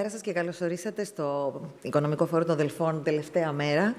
Καλημέρα σας και καλώς ορίσατε στο Οικονομικό Φόρο των Δελφών τελευταία μέρα.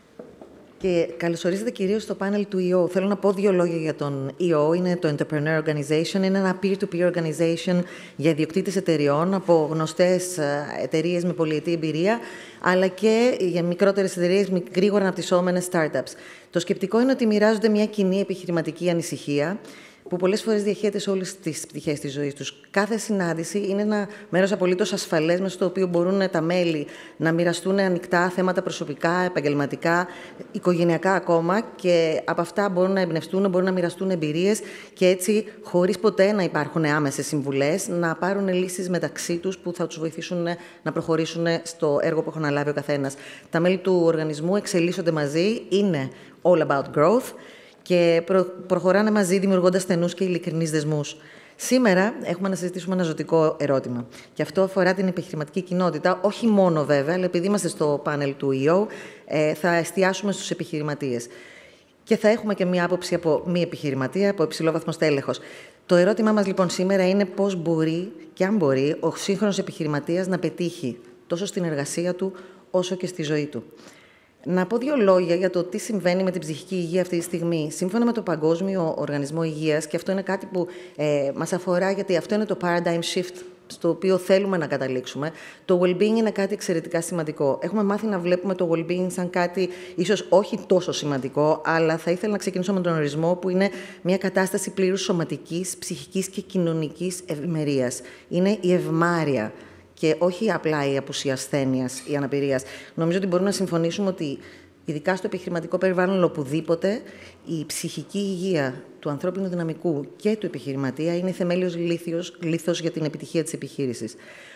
Και καλώς ορίσατε κυρίως στο πάνελ του EO. Θέλω να πω δύο λόγια για τον EO. Είναι το Entrepreneur Organization. Είναι ένα peer-to-peer organization για ιδιοκτήτες εταιριών από γνωστές εταιρείες με πολυετή εμπειρία, αλλά και για μικρότερες εταιρείες με γρήγορα αναπτυσσόμενες startups. Το σκεπτικό είναι ότι μοιράζονται μια κοινή επιχειρηματική ανησυχία, που πολλές φορές διαχέεται σε όλες τις πτυχές της ζωής τους. Κάθε συνάντηση είναι ένα μέρος απολύτως ασφαλές, μέσα στο οποίο μπορούν τα μέλη να μοιραστούν ανοιχτά θέματα προσωπικά, επαγγελματικά, οικογενειακά ακόμα, και από αυτά μπορούν να εμπνευστούν, μπορούν να μοιραστούν εμπειρίες και έτσι, χωρίς ποτέ να υπάρχουν άμεσες συμβουλές, να πάρουν λύσεις μεταξύ τους που θα τους βοηθήσουν να προχωρήσουν στο έργο που έχουν αναλάβει ο καθένας. Τα μέλη του οργανισμού εξελίσσονται μαζί, είναι all about growth, και προχωράνε μαζί δημιουργώντας στενούς και ειλικρινείς δεσμούς. Σήμερα έχουμε να συζητήσουμε ένα ζωτικό ερώτημα. Και αυτό αφορά την επιχειρηματική κοινότητα, όχι μόνο βέβαια, αλλά επειδή είμαστε στο πάνελ του EO, θα εστιάσουμε στους επιχειρηματίες. Και θα έχουμε και μία άποψη από μη επιχειρηματία, από υψηλόβαθμο στέλεχος. Το ερώτημά μας λοιπόν σήμερα είναι πώς μπορεί και αν μπορεί ο σύγχρονος επιχειρηματίας να πετύχει τόσο στην εργασία του όσο και στη ζωή του. Να πω δύο λόγια για το τι συμβαίνει με την ψυχική υγεία αυτή τη στιγμή. Σύμφωνα με το Παγκόσμιο Οργανισμό Υγείας, και αυτό είναι κάτι που μας αφορά, γιατί αυτό είναι το paradigm shift στο οποίο θέλουμε να καταλήξουμε, το well-being είναι κάτι εξαιρετικά σημαντικό. Έχουμε μάθει να βλέπουμε το well-being σαν κάτι ίσως όχι τόσο σημαντικό, αλλά θα ήθελα να ξεκινήσω με τον ορισμό, που είναι μια κατάσταση πλήρους σωματικής, ψυχικής και κοινωνικής ευημερίας. Είναι η ευμάρεια. Και όχι απλά η απουσία ασθένειας ή αναπηρίας. Νομίζω ότι μπορούμε να συμφωνήσουμε ότι, ειδικά στο επιχειρηματικό περιβάλλον, οπουδήποτε, η ψυχική υγεία του ανθρώπινου δυναμικού και του επιχειρηματία είναι θεμέλιος λίθος για την επιτυχία της επιχείρησης.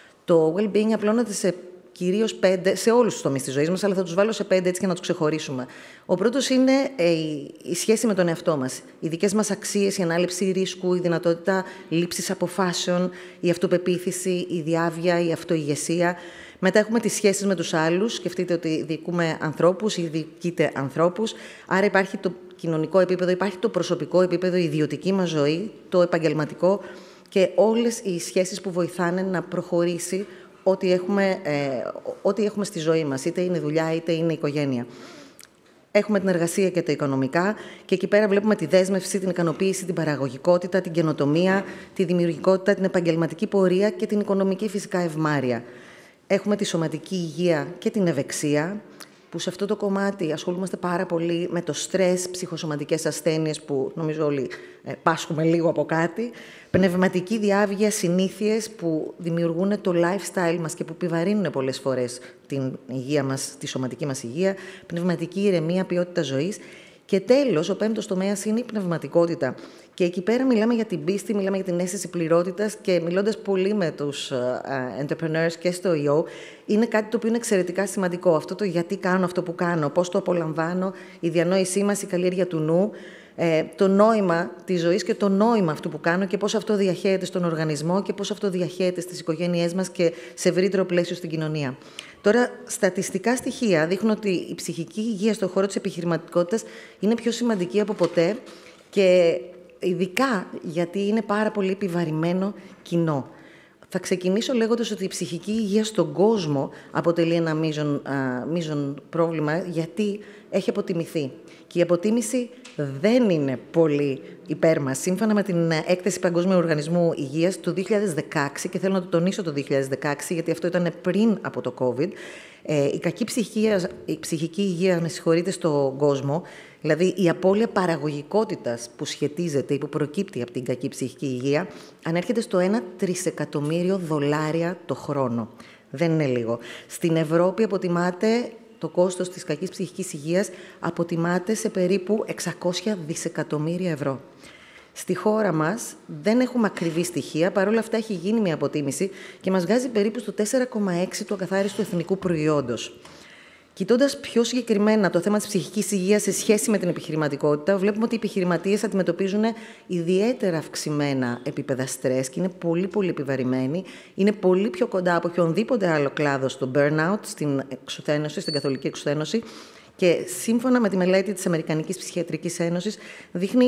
Το well-being απλώνεται κυρίως σε όλους τους τομείς της ζωής μας, αλλά θα τους βάλω σε 5 έτσι και να τους ξεχωρίσουμε. Ο πρώτος είναι η σχέση με τον εαυτό μας. Οι δικές μας αξίες, η ανάληψη ρίσκου, η δυνατότητα λήψης αποφάσεων, η αυτοπεποίθηση, η διάβια, η αυτοηγεσία. Μετά έχουμε τις σχέσεις με τους άλλους. Σκεφτείτε ότι διοικούμε ανθρώπους ή διοικείτε ανθρώπους. Άρα υπάρχει το κοινωνικό επίπεδο, υπάρχει το προσωπικό επίπεδο, η ιδιωτική μας ζωή, το επαγγελματικό και όλες οι σχέσεις που βοηθάνε να προχωρήσει ό,τι έχουμε στη ζωή μας, είτε είναι δουλειά είτε είναι οικογένεια. Έχουμε την εργασία και τα οικονομικά, και εκεί πέρα βλέπουμε τη δέσμευση, την ικανοποίηση, την παραγωγικότητα, την καινοτομία, τη δημιουργικότητα, την επαγγελματική πορεία και την οικονομική φυσικά ευμάρεια. Έχουμε τη σωματική υγεία και την ευεξία, που σε αυτό το κομμάτι ασχολούμαστε πάρα πολύ με το στρες, ψυχοσωματικές ασθένειες που νομίζω όλοι πάσχουμε λίγο από κάτι, πνευματική διάβγεια, συνήθειες που δημιουργούν το lifestyle μας και που επιβαρύνουν πολλές φορές την υγεία μας, τη σωματική μας υγεία, πνευματική ηρεμία, ποιότητα ζωής. Και τέλος, ο 5ος τομέας είναι η πνευματικότητα. Και εκεί πέρα μιλάμε για την πίστη, μιλάμε για την αίσθηση πληρότητας, και μιλώντας πολύ με τους entrepreneurs και στο EO, είναι κάτι το οποίο είναι εξαιρετικά σημαντικό. Αυτό το γιατί κάνω αυτό που κάνω, πώς το απολαμβάνω, η διανόησή μας, η καλλιέργεια του νου, το νόημα της ζωής και το νόημα αυτού που κάνω και πώς αυτό διαχέεται στον οργανισμό και πώς αυτό διαχέεται στις οικογένειές μας και σε ευρύτερο πλαίσιο στην κοινωνία. Τώρα, στατιστικά στοιχεία δείχνουν ότι η ψυχική υγεία στον χώρο της επιχειρηματικότητας είναι πιο σημαντική από ποτέ, και ειδικά γιατί είναι πάρα πολύ επιβαρημένο κοινό. Θα ξεκινήσω λέγοντας ότι η ψυχική υγεία στον κόσμο αποτελεί ένα μείζον πρόβλημα, γιατί έχει αποτιμηθεί. Και η αποτίμηση δεν είναι πολύ υπέρ μας. Σύμφωνα με την έκθεση Παγκόσμιου Οργανισμού Υγείας του 2016, και θέλω να το τονίσω το 2016, γιατί αυτό ήταν πριν από το COVID, η κακή ψυχική υγεία, στον κόσμο, δηλαδή η απώλεια παραγωγικότητας που σχετίζεται ή που προκύπτει από την κακή ψυχική υγεία, ανέρχεται στο $1 τρισεκατομμύριο το χρόνο. Δεν είναι λίγο. Στην Ευρώπη αποτιμάται το κόστος της κακής ψυχικής υγείας αποτιμάται σε περίπου 600 δισεκατομμύρια ευρώ. Στη χώρα μας δεν έχουμε ακριβή στοιχεία, παρόλα αυτά έχει γίνει μια αποτίμηση και μας βγάζει περίπου στο 4,6 του ακαθάριστου εθνικού προϊόντος. Κοιτώντας πιο συγκεκριμένα το θέμα της ψυχικής υγείας σε σχέση με την επιχειρηματικότητα, βλέπουμε ότι οι επιχειρηματίες αντιμετωπίζουν ιδιαίτερα αυξημένα επίπεδα στρες και είναι πολύ πολύ επιβαρημένοι. Είναι πολύ πιο κοντά από οποιονδήποτε άλλο κλάδο στο burnout, στην εξουθένωση, στην καθολική εξουθένωση. Και σύμφωνα με τη μελέτη της Αμερικανικής Ψυχιατρικής Ένωσης, δείχνει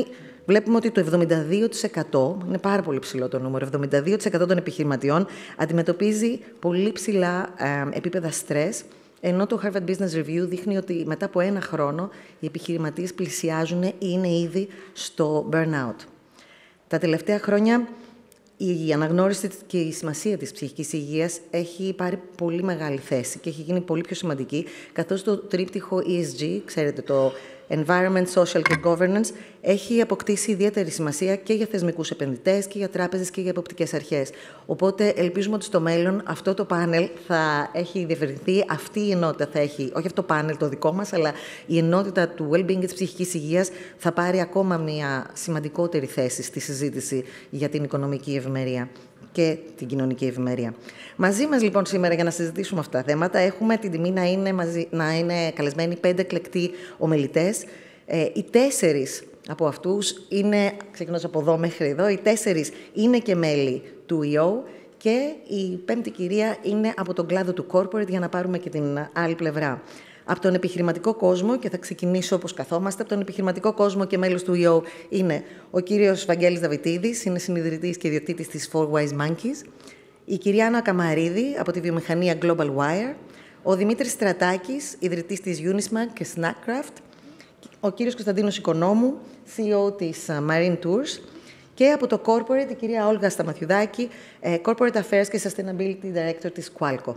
βλέπουμε ότι το 72%, είναι πάρα πολύ ψηλό το νούμερο, 72% των επιχειρηματιών αντιμετωπίζει πολύ ψηλά επίπεδα στρες, ενώ το Harvard Business Review δείχνει ότι μετά από 1 χρόνο οι επιχειρηματίες πλησιάζουν ή είναι ήδη στο burnout. Τα τελευταία χρόνια η αναγνώριση και η σημασία της ψυχικής υγείας έχει πάρει πολύ μεγάλη θέση και έχει γίνει πολύ πιο σημαντική, καθώς το τρίπτυχο ESG, ξέρετε, το Environment, Social και Governance, έχει αποκτήσει ιδιαίτερη σημασία και για θεσμικούς επενδυτές και για τράπεζες και για εποπτικές αρχές. Οπότε ελπίζουμε ότι στο μέλλον αυτό το πάνελ θα έχει διευρυνθεί, αυτή η ενότητα θα έχει, όχι αυτό το πάνελ το δικό μας, αλλά η ενότητα του well-being και της ψυχικής υγείας θα πάρει ακόμα μια σημαντικότερη θέση στη συζήτηση για την οικονομική ευημερία και την κοινωνική ευημερία. Μαζί μας λοιπόν σήμερα για να συζητήσουμε αυτά τα θέματα έχουμε την τιμή να είναι καλεσμένοι 5 εκλεκτοί ομιλητές. Οι 4 από αυτούς είναι, ξεκινώντας από εδώ μέχρι εδώ, οι 4 είναι και μέλη του EO και η 5η κυρία είναι από τον κλάδο του corporate, για να πάρουμε και την άλλη πλευρά. Από τον επιχειρηματικό κόσμο, και θα ξεκινήσω όπως καθόμαστε, από τον επιχειρηματικό κόσμο και μέλος του EO είναι ο κύριος Βαγγέλης Δαβιτίδης, είναι συνιδρυτής και ιδιοκτήτης της Four Wise Monkeys, η κυρία Άννα Καμαρίδη από τη βιομηχανία Global Wire, ο Δημήτρης Στρατάκης, ιδρυτής της Unismag και Snackcraft, ο κύριος Κωνσταντίνος Οικονόμου, CEO της Marine Tours, και από το corporate η κυρία Όλγα Σταματιουδάκη, Corporate Affairs και Sustainability Director της Qualco.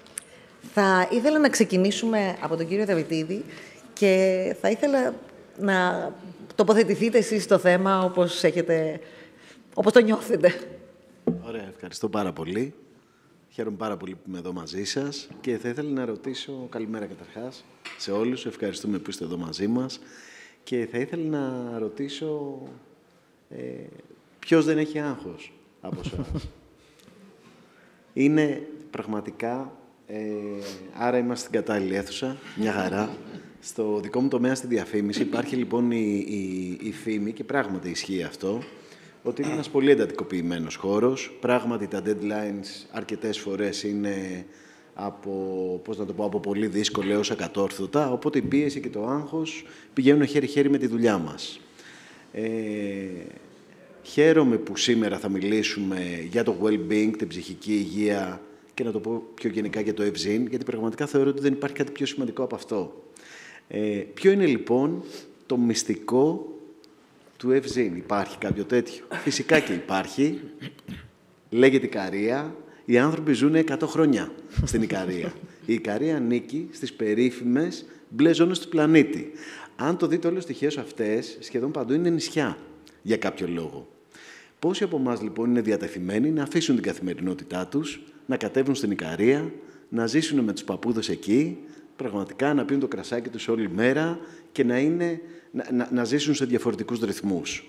Θα ήθελα να ξεκινήσουμε από τον κύριο Δαβιτίδη και θα ήθελα να τοποθετηθείτε εσείς στο θέμα όπως το νιώθετε. Ωραία, ευχαριστώ πάρα πολύ. Χαίρομαι πάρα πολύ που είμαι εδώ μαζί σας και θα ήθελα να ρωτήσω, καλημέρα καταρχάς σε όλους, ευχαριστούμε που είστε εδώ μαζί μας, και θα ήθελα να ρωτήσω ποιος δεν έχει άγχος από εσάς. Είναι πραγματικά... άρα είμαστε στην κατάλληλη αίθουσα, μια χαρά. Στο δικό μου τομέα, στη διαφήμιση, υπάρχει λοιπόν η φήμη, και πράγματι ισχύει αυτό, ότι είναι ένας πολύ εντατικοποιημένος χώρος. Πράγματι τα deadlines αρκετές φορές είναι από πολύ δύσκολα έως ακατόρθωτα, οπότε η πίεση και το άγχος πηγαίνουν χέρι-χέρι με τη δουλειά μας. Χαίρομαι που σήμερα θα μιλήσουμε για το well-being, την ψυχική υγεία, και να το πω πιο γενικά για το ευζήν, γιατί πραγματικά θεωρώ ότι δεν υπάρχει κάτι πιο σημαντικό από αυτό. Ποιο είναι λοιπόν το μυστικό του ευζήν? Υπάρχει κάποιο τέτοιο? Φυσικά και υπάρχει. Λέγεται Ικαρία. Οι άνθρωποι ζουν 100 χρόνια στην Ικαρία. Η Ικαρία ανήκει στις περίφημες μπλε ζώνες του πλανήτη. Αν το δείτε όλες τις στοιχείες αυτές, σχεδόν παντού είναι νησιά για κάποιο λόγο. Πόσοι από εμάς λοιπόν είναι διατεθειμένοι να αφήσουν την καθημερινότητά τους, να κατέβουν στην Ικαρία, να ζήσουν με τους παππούδες εκεί, πραγματικά να πίνουν το κρασάκι τους όλη μέρα και να ζήσουν σε διαφορετικούς ρυθμούς.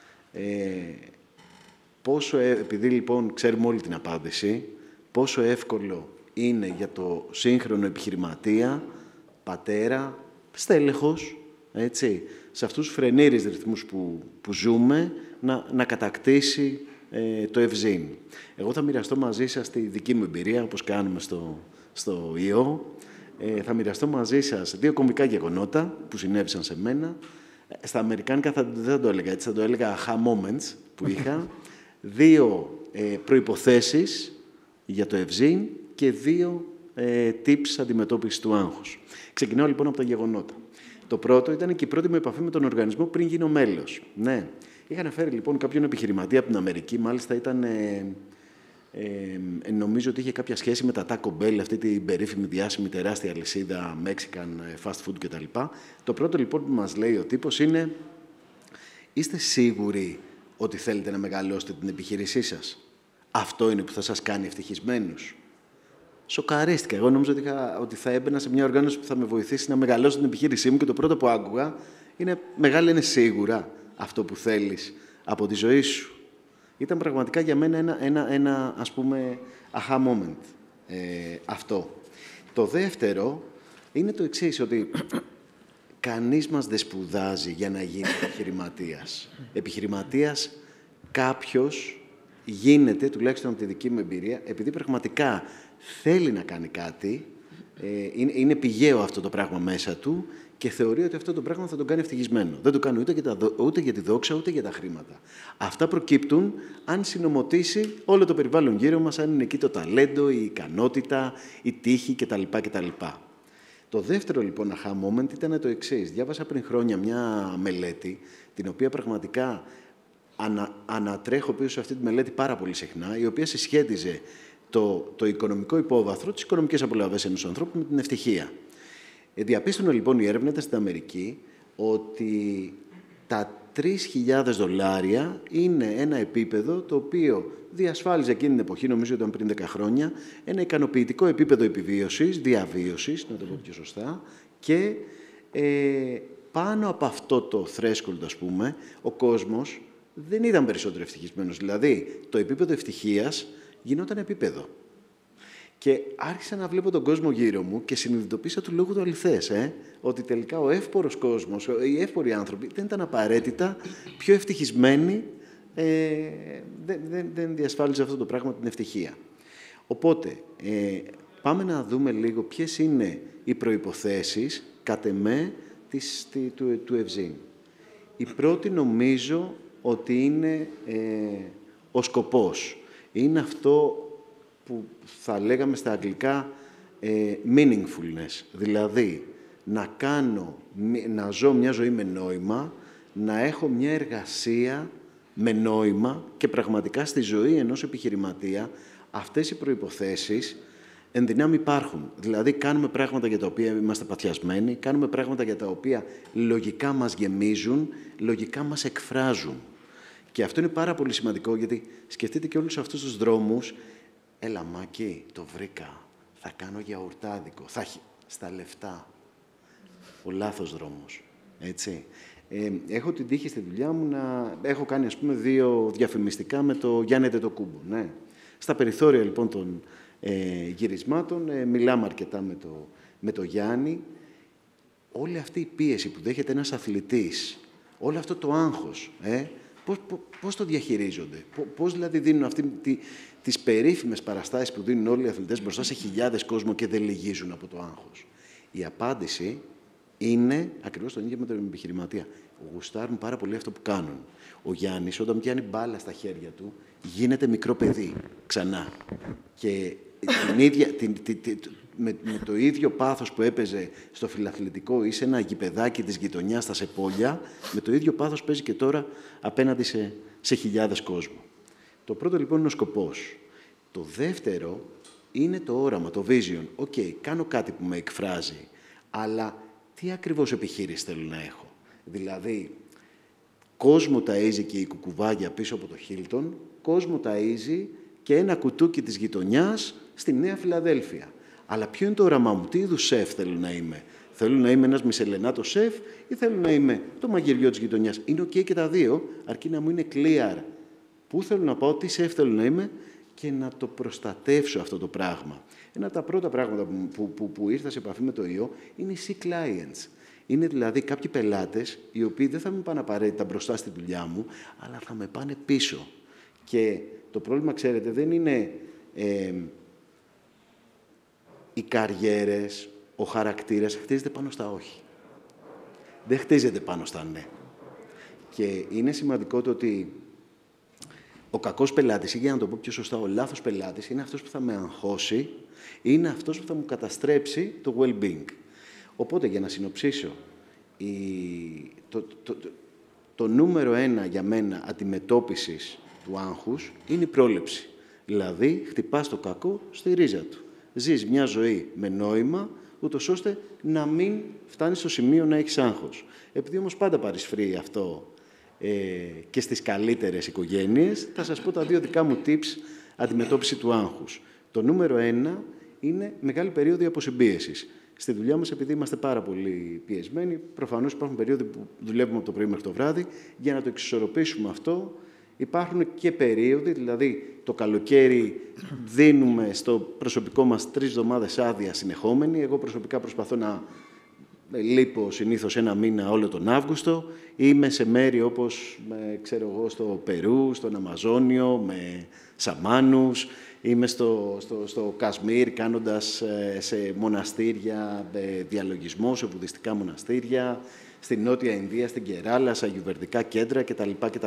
Επειδή λοιπόν ξέρουμε όλη την απάντηση, πόσο εύκολο είναι για το σύγχρονο επιχειρηματία, πατέρα, στέλεχος, έτσι, σε αυτούς τους φρενήρες ρυθμούς που ζούμε, να κατακτήσει το ευζήν. Εγώ θα μοιραστώ μαζί σας τη δική μου εμπειρία, όπως κάνουμε στο ΙΟ. Θα μοιραστώ μαζί σας 2 κομβικά γεγονότα που συνέβησαν σε μένα. Στα αμερικάνικα δεν θα το έλεγα έτσι, θα το έλεγα aha moments που είχα. 2 προϋποθέσεις για το ευζήν και 2 tips αντιμετώπισης του άγχους. Ξεκινάω λοιπόν από τα γεγονότα. Το πρώτο ήταν και η πρώτη μου επαφή με τον οργανισμό πριν γίνω μέλος. Ναι. Είχαν φέρει λοιπόν κάποιον επιχειρηματία από την Αμερική, μάλιστα ήταν, νομίζω ότι είχε κάποια σχέση με τα Taco Bell, αυτή την περίφημη διάσημη τεράστια αλυσίδα Mexican fast food κτλ. Το πρώτο λοιπόν που μας λέει ο τύπος είναι: είστε σίγουροι ότι θέλετε να μεγαλώσετε την επιχείρησή σας? Αυτό είναι που θα σας κάνει ευτυχισμένους? Σοκαρίστηκα. Εγώ νόμιζα ότι θα έμπαινα σε μια οργάνωση που θα με βοηθήσει να μεγαλώσω την επιχείρησή μου, και το πρώτο που άκουγα είναι: μεγάλη είναι σίγουρα αυτό που θέλεις από τη ζωή σου? Ήταν πραγματικά για μένα ένα ας πούμε aha moment αυτό. Το δεύτερο είναι το εξής, ότι κανείς μας δεν σπουδάζει για να γίνει επιχειρηματίας. Επιχειρηματίας κάποιος γίνεται, τουλάχιστον από τη δική μου εμπειρία, επειδή πραγματικά θέλει να κάνει κάτι, είναι πηγαίο αυτό το πράγμα μέσα του και θεωρεί ότι αυτό το πράγμα θα τον κάνει ευτυχισμένο. Δεν το κάνει ούτε για τη δόξα, ούτε για τα χρήματα. Αυτά προκύπτουν αν συνομωτήσει όλο το περιβάλλον γύρω μας, αν είναι εκεί το ταλέντο, η ικανότητα, η τύχη κτλ. Το δεύτερο λοιπόν aha moment ήταν το εξής. Διάβασα πριν χρόνια μια μελέτη, την οποία πραγματικά ανατρέχω πίσω σε αυτή τη μελέτη πάρα πολύ συχνά, η οποία συσχέτιζε το οικονομικό υπόβαθρο, τις οικονομικές απολαυές ενός ανθρώπου με την ευτυχία. Διαπίστωνε λοιπόν η έρευνα στην Αμερική ότι τα $3.000 είναι ένα επίπεδο το οποίο διασφάλιζε εκείνη την εποχή, νομίζω ήταν πριν 10 χρόνια, ένα ικανοποιητικό επίπεδο επιβίωσης, διαβίωσης, να το πω πιο σωστά, και πάνω από αυτό το threshold, ας πούμε, ο κόσμος δεν ήταν περισσότερο ευτυχισμένος. Δηλαδή, το επίπεδο ευτυχίας γινόταν επίπεδο. Και άρχισα να βλέπω τον κόσμο γύρω μου και συνειδητοποίησα του λόγου του αληθές, ότι τελικά ο εύπορος κόσμος, οι εύποροι άνθρωποι δεν ήταν απαραίτητα πιο ευτυχισμένοι, δεν διασφάλιζε αυτό το πράγμα την ευτυχία. Οπότε, πάμε να δούμε λίγο ποιες είναι οι προϋποθέσεις, κατ' εμέ, του ευζήν. Η πρώτη νομίζω ότι είναι ο σκοπός. Είναι αυτό που θα λέγαμε στα αγγλικά meaningfulness, δηλαδή να ζω μια ζωή με νόημα, να έχω μια εργασία με νόημα και πραγματικά στη ζωή ενός επιχειρηματία αυτές οι προϋποθέσεις εν δυνάμει υπάρχουν. Δηλαδή κάνουμε πράγματα για τα οποία είμαστε παθιασμένοι, κάνουμε πράγματα για τα οποία λογικά μας γεμίζουν, λογικά μας εκφράζουν. Και αυτό είναι πάρα πολύ σημαντικό, γιατί σκεφτείτε και όλους αυτούς τους δρόμους. Έλα, Μάκη, το βρήκα. Θα κάνω γιαουρτάδικο. Θα έχει στα λεφτά. Ο λάθος δρόμος. Έτσι. Έχω την τύχη στη δουλειά μου να έχω κάνει, ας πούμε, 2 διαφημιστικά με το Γιάννη Αντετοκούμπο. Ναι. Στα περιθώρια, λοιπόν, των γυρισμάτων, μιλάμε αρκετά με το Γιάννη. Όλη αυτή η πίεση που δέχεται ένας αθλητής, όλο αυτό το άγχος, πώς το διαχειρίζονται, πώς δηλαδή δίνουν τις περίφημες παραστάσεις που δίνουν όλοι οι αθλητές μπροστά σε χιλιάδες κόσμο και δεν λυγίζουν από το άγχος. Η απάντηση είναι ακριβώς το ίδιο με τον επιχειρηματία. Γουστάρουν πάρα πολύ αυτό που κάνουν. Ο Γιάννης, όταν πιάνει μπάλα στα χέρια του, γίνεται μικρό παιδί ξανά. Και με το ίδιο πάθος που έπαιζε στο φιλαθλητικό ή σε ένα γηπεδάκι της γειτονιάς στα Σεπόλια, με το ίδιο πάθος παίζει και τώρα απέναντι σε χιλιάδες κόσμο. Το πρώτο λοιπόν είναι ο σκοπός. Το δεύτερο είναι το όραμα, το vision. Κάνω κάτι που με εκφράζει, αλλά τι ακριβώς επιχείρηση θέλω να έχω. Δηλαδή, κόσμο ταΐζει και η κουκουβάγια πίσω από το Χίλτον, κόσμο ταΐζει και ένα κουτούκι της γειτονιάς στη Νέα Φιλαδέλφια. Αλλά ποιο είναι το όραμά μου, τι είδους σεφ θέλω να είμαι. Θέλω να είμαι ένας μισελενάτο σεφ ή θέλω να είμαι το μαγειριό της γειτονιάς. Είναι και τα δύο, αρκεί να μου είναι clear πού θέλω να πάω, τι σεφ θέλω να είμαι και να το προστατεύσω αυτό το πράγμα. Ένα από τα πρώτα πράγματα που ήρθα σε επαφή με το ιό είναι οι sea clients. Είναι δηλαδή κάποιοι πελάτες οι οποίοι δεν θα με πάνε απαραίτητα μπροστά στη δουλειά μου, αλλά θα με πάνε πίσω. Και το πρόβλημα, ξέρετε, δεν είναι οι καριέρες, ο χαρακτήρας, χτίζεται πάνω στα όχι. Δεν χτίζεται πάνω στα ναι. Και είναι σημαντικό το ότι ο κακός πελάτης, ή για να το πω πιο σωστά, ο λάθος πελάτης, είναι αυτός που θα με αγχώσει, είναι αυτός που θα μου καταστρέψει το well-being. Οπότε, για να συνοψίσω, το νούμερο 1 για μένα αντιμετώπισης του άγχους είναι η πρόληψη. Δηλαδή, χτυπάς το κακό στη ρίζα του. Ζεις μια ζωή με νόημα, ούτως ώστε να μην φτάνεις στο σημείο να έχεις άγχος. Επειδή όμως πάντα παρισφρεί αυτό και στις καλύτερες οικογένειες, θα σας πω τα 2 δικά μου tips αντιμετώπιση του άγχους. Το νούμερο 1 είναι μεγάλη περίοδο αποσυμπίεσης. Στη δουλειά μας, επειδή είμαστε πάρα πολύ πιεσμένοι, προφανώς υπάρχουν περίοδοι που δουλεύουμε από το πρωί μέχρι το βράδυ. Για να το εξισορροπήσουμε αυτό, υπάρχουν και περίοδοι, δηλαδή το καλοκαίρι δίνουμε στο προσωπικό μας 3 εβδομάδες άδεια συνεχόμενη. Εγώ προσωπικά προσπαθώ να λείπω συνήθως ένα μήνα όλο τον Αύγουστο. Είμαι σε μέρη όπως, ξέρω εγώ, στο Περού, στον Αμαζόνιο, με σαμάνους. Είμαι στο Κασμίρ κάνοντας σε μοναστήρια διαλογισμό, σε βουδιστικά μοναστήρια, στην Νότια Ινδία, στην Κεράλα, σε αγιουβερδικά κέντρα κτλ.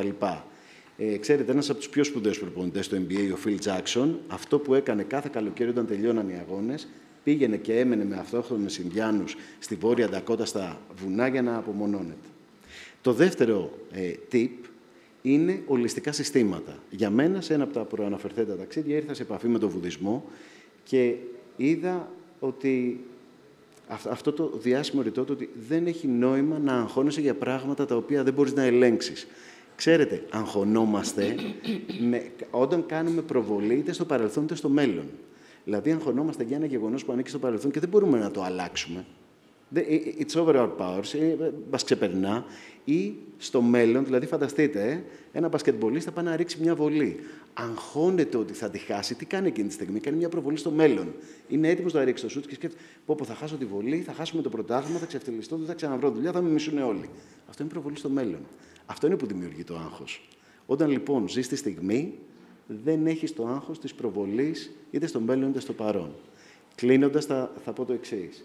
Ξέρετε, ένας από τους πιο σπουδαίους προπονητές στο NBA, ο Phil Jackson, αυτό που έκανε κάθε καλοκαίρι όταν τελειώναν οι αγώνες, πήγαινε και έμενε με αυτόχθονες Ινδιάνους στη Βόρεια Ντακότα στα βουνά για να απομονώνεται. Το δεύτερο tip είναι ολιστικά συστήματα. Για μένα, σε ένα από τα προαναφερθέντα ταξίδια, ήρθα σε επαφή με τον βουδισμό και είδα ότι αυτό το διάσημο ρητό του ότι δεν έχει νόημα να αγχώνεσαι για πράγματα τα οποία δεν μπορείς να ελέγξεις. Ξέρετε, αγχωνόμαστε όταν κάνουμε προβολή είτε στο παρελθόν είτε στο μέλλον. Δηλαδή, αγχωνόμαστε για ένα γεγονός που ανήκει στο παρελθόν και δεν μπορούμε να το αλλάξουμε. It's over our powers, μας ξεπερνά. Ή στο μέλλον, δηλαδή φανταστείτε, ένα μπασκετμπολίστα πάει να ρίξει μια βολή. Αγχώνεται ότι θα τη χάσει. Τι κάνει εκείνη τη στιγμή? Κάνει μια προβολή στο μέλλον. Είναι έτοιμος να ρίξει το σούτ και σκέφτεται: Πω, θα χάσω τη βολή, θα χάσουμε το πρωτάθλημα, θα ξεφτυλιστώ, δεν θα ξαναβρω δουλειά, θα με μισούν όλοι. Αυτό είναι προβολή στο μέλλον. Αυτό είναι που δημιουργεί το άγχος. Όταν λοιπόν ζεις τη στιγμή, δεν έχεις το άγχος της προβολής είτε στο μέλλον είτε στο παρόν. Κλείνοντας, θα πω το εξής.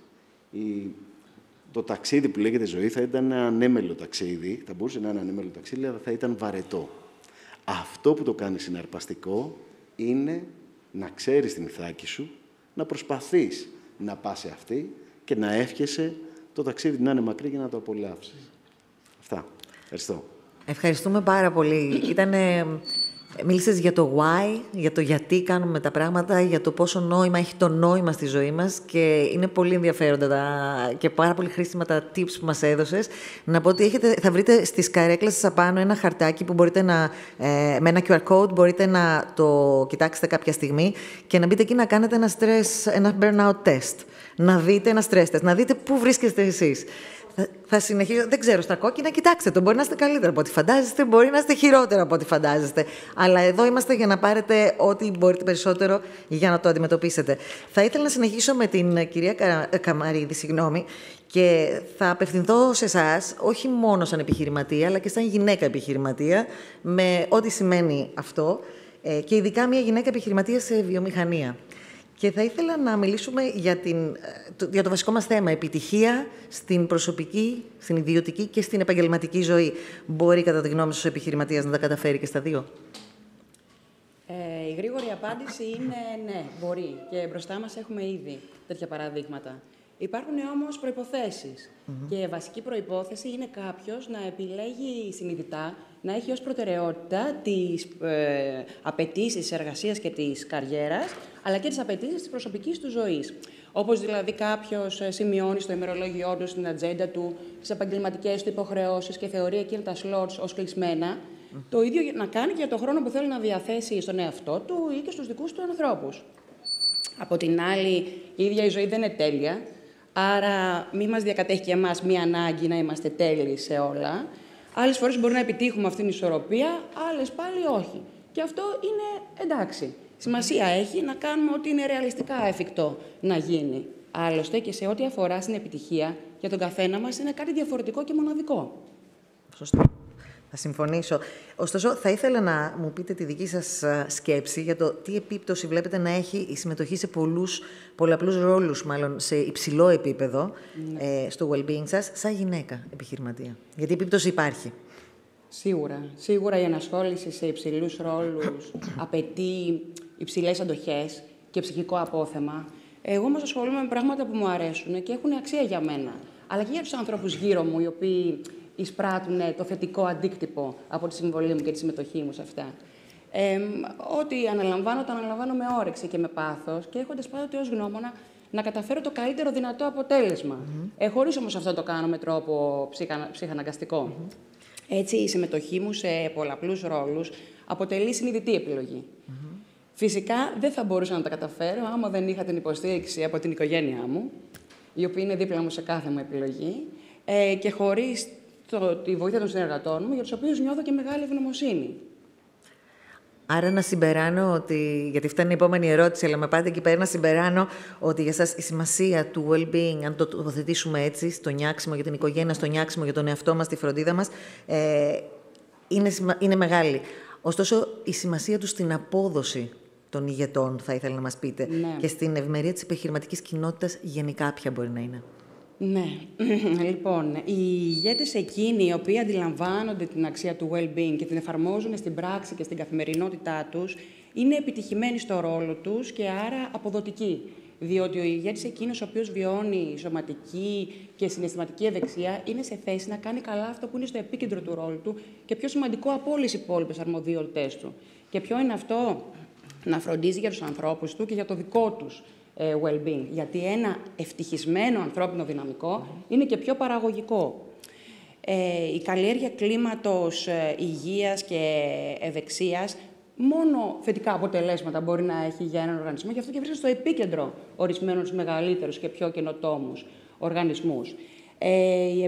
Το ταξίδι που λέγεται ζωή θα ήταν ένα ανέμελο ταξίδι, θα μπορούσε να είναι ένα ανέμελο ταξίδι, αλλά θα ήταν βαρετό. Αυτό που το κάνει συναρπαστικό είναι να ξέρεις την ηθάκη σου, να προσπαθείς να πας σε αυτή και να εύχεσαι το ταξίδι να είναι μακρύ για να το απολαύσεις. Αυτά. Ευχαριστώ. Ευχαριστούμε πάρα πολύ. Μίλησες για το why, για το γιατί κάνουμε τα πράγματα, για το πόσο νόημα έχει το νόημα στη ζωή μας και είναι πολύ ενδιαφέροντα και πάρα πολύ χρήσιμα τα tips που μας έδωσες. Να πω ότι θα βρείτε στις καρέκλες σας απάνω ένα χαρτάκι που μπορείτε με ένα QR code μπορείτε να το κοιτάξετε κάποια στιγμή και να μπείτε εκεί να κάνετε ένα burnout test. Να δείτε ένα stress test, να δείτε πού βρίσκεστε εσείς. Θα συνεχίσω. Δεν ξέρω, στα κόκκινα, κοιτάξτε το. Μπορεί να είστε καλύτερα από ό,τι φαντάζεστε, μπορεί να είστε χειρότερα από ό,τι φαντάζεστε. Αλλά εδώ είμαστε για να πάρετε ό,τι μπορείτε περισσότερο για να το αντιμετωπίσετε. Θα ήθελα να συνεχίσω με την κυρία Καμαρίδη, και θα απευθυνθώ σε εσάς, όχι μόνο σαν επιχειρηματία, αλλά και σαν γυναίκα επιχειρηματία, με ό,τι σημαίνει αυτό, και ειδικά μια γυναίκα επιχειρηματία σε βιομηχανία. Και θα ήθελα να μιλήσουμε για το βασικό μας θέμα, επιτυχία στην προσωπική, στην ιδιωτική και στην επαγγελματική ζωή. Μπορεί, κατά τη γνώμη σας, ο επιχειρηματίας να τα καταφέρει και στα δύο? Η γρήγορη απάντηση είναι ναι, μπορεί. Και μπροστά μας έχουμε ήδη τέτοια παραδείγματα. Υπάρχουν όμως προϋποθέσεις. Και βασική προϋπόθεση είναι κάποιος να επιλέγει συνειδητά, να έχει ως προτεραιότητα τις απαιτήσεις της εργασίας και της καριέρας, αλλά και τις απαιτήσεις της προσωπικής του ζωής. Όπως δηλαδή κάποιος σημειώνει στο ημερολόγιό του, στην ατζέντα του, τις επαγγελματικές του υποχρεώσεις και θεωρεί εκείνα τα slots ως κλεισμένα, το ίδιο να κάνει και για τον χρόνο που θέλει να διαθέσει στον εαυτό του ή και στους δικούς του ανθρώπους. Από την άλλη, η ίδια η ζωή δεν είναι τέλεια. Άρα, μη μας διακατέχει και εμάς μία ανάγκη να είμαστε τέλειοι σε όλα. Άλλες φορές μπορεί να επιτύχουμε αυτήν την ισορροπία, άλλες πάλι όχι. Και αυτό είναι εντάξει. Σημασία έχει να κάνουμε ό,τι είναι ρεαλιστικά εφικτό να γίνει. Άλλωστε, και σε ό,τι αφορά στην επιτυχία, για τον καθένα μας είναι κάτι διαφορετικό και μοναδικό. Σωστό. Θα συμφωνήσω. Ωστόσο, θα ήθελα να μου πείτε τη δική σας σκέψη για το τι επίπτωση βλέπετε να έχει η συμμετοχή σε πολλαπλούς ρόλους, μάλλον σε υψηλό επίπεδο, στο well-being σας, σαν γυναίκα επιχειρηματία. Γιατί η επίπτωση υπάρχει. Σίγουρα. Σίγουρα η ενασχόληση σε υψηλούς ρόλους απαιτεί υψηλές αντοχές και ψυχικό απόθεμα. Εγώ όμως ασχολούμαι με πράγματα που μου αρέσουν και έχουν αξία για μένα. Αλλά και για τους ανθρώπους γύρω μου, οι οποίοι εισπράττουν το θετικό αντίκτυπο από τη συμβολή μου και τη συμμετοχή μου σε αυτά. Ό,τι αναλαμβάνω, το αναλαμβάνω με όρεξη και με πάθος και έχοντας πάντοτε ως γνώμονα να καταφέρω το καλύτερο δυνατό αποτέλεσμα. Χωρίς όμως αυτό το κάνω με τρόπο ψυχαναγκαστικό. Έτσι, η συμμετοχή μου σε πολλαπλούς ρόλους αποτελεί συνειδητή επιλογή. Φυσικά, δεν θα μπορούσα να τα καταφέρω άμα δεν είχα την υποστήριξη από την οικογένειά μου, η οποία είναι δίπλα μου σε κάθε μου επιλογή, και χωρίς τη βοήθεια των συνεργατών μου, για τους οποίους νιώθω και μεγάλη ευγνωμοσύνη. Άρα να συμπεράνω ότι, γιατί αυτή είναι η επόμενη ερώτηση, αλλά με πάτε εκεί πέρα, να συμπεράνω ότι για σας η σημασία του well-being, αν το τοποθετήσουμε έτσι, στο νιάξιμο για την οικογένεια, στο νιάξιμο για τον εαυτό μας, τη φροντίδα μας, είναι μεγάλη. Ωστόσο, η σημασία του στην απόδοση των ηγετών, θα ήθελα να μας πείτε, ναι. και στην ευημερία της επιχειρηματικής κοινότητας γενικά ποια μπορεί να είναι. Ναι. Λοιπόν, οι ηγέτες εκείνοι οι οποίοι αντιλαμβάνονται την αξία του well-being και την εφαρμόζουν στην πράξη και στην καθημερινότητά τους, είναι επιτυχημένοι στο ρόλο τους και άρα αποδοτικοί. Διότι ο ηγέτης εκείνος ο οποίος βιώνει σωματική και συναισθηματική ευεξία είναι σε θέση να κάνει καλά αυτό που είναι στο επίκεντρο του ρόλου του και πιο σημαντικό από όλες οι υπόλοιπες αρμοδιότητές του. Και ποιο είναι αυτό? Να φροντίζει για τους ανθρώπους του και για το δικό τους well-being. Γιατί ένα ευτυχισμένο ανθρώπινο δυναμικό είναι και πιο παραγωγικό. Η καλλιέργεια κλίματος υγείας και ευεξίας μόνο θετικά αποτελέσματα μπορεί να έχει για έναν οργανισμό, γι' αυτό και βρίσκεται στο επίκεντρο ορισμένους μεγαλύτερους και πιο καινοτόμους οργανισμούς. Η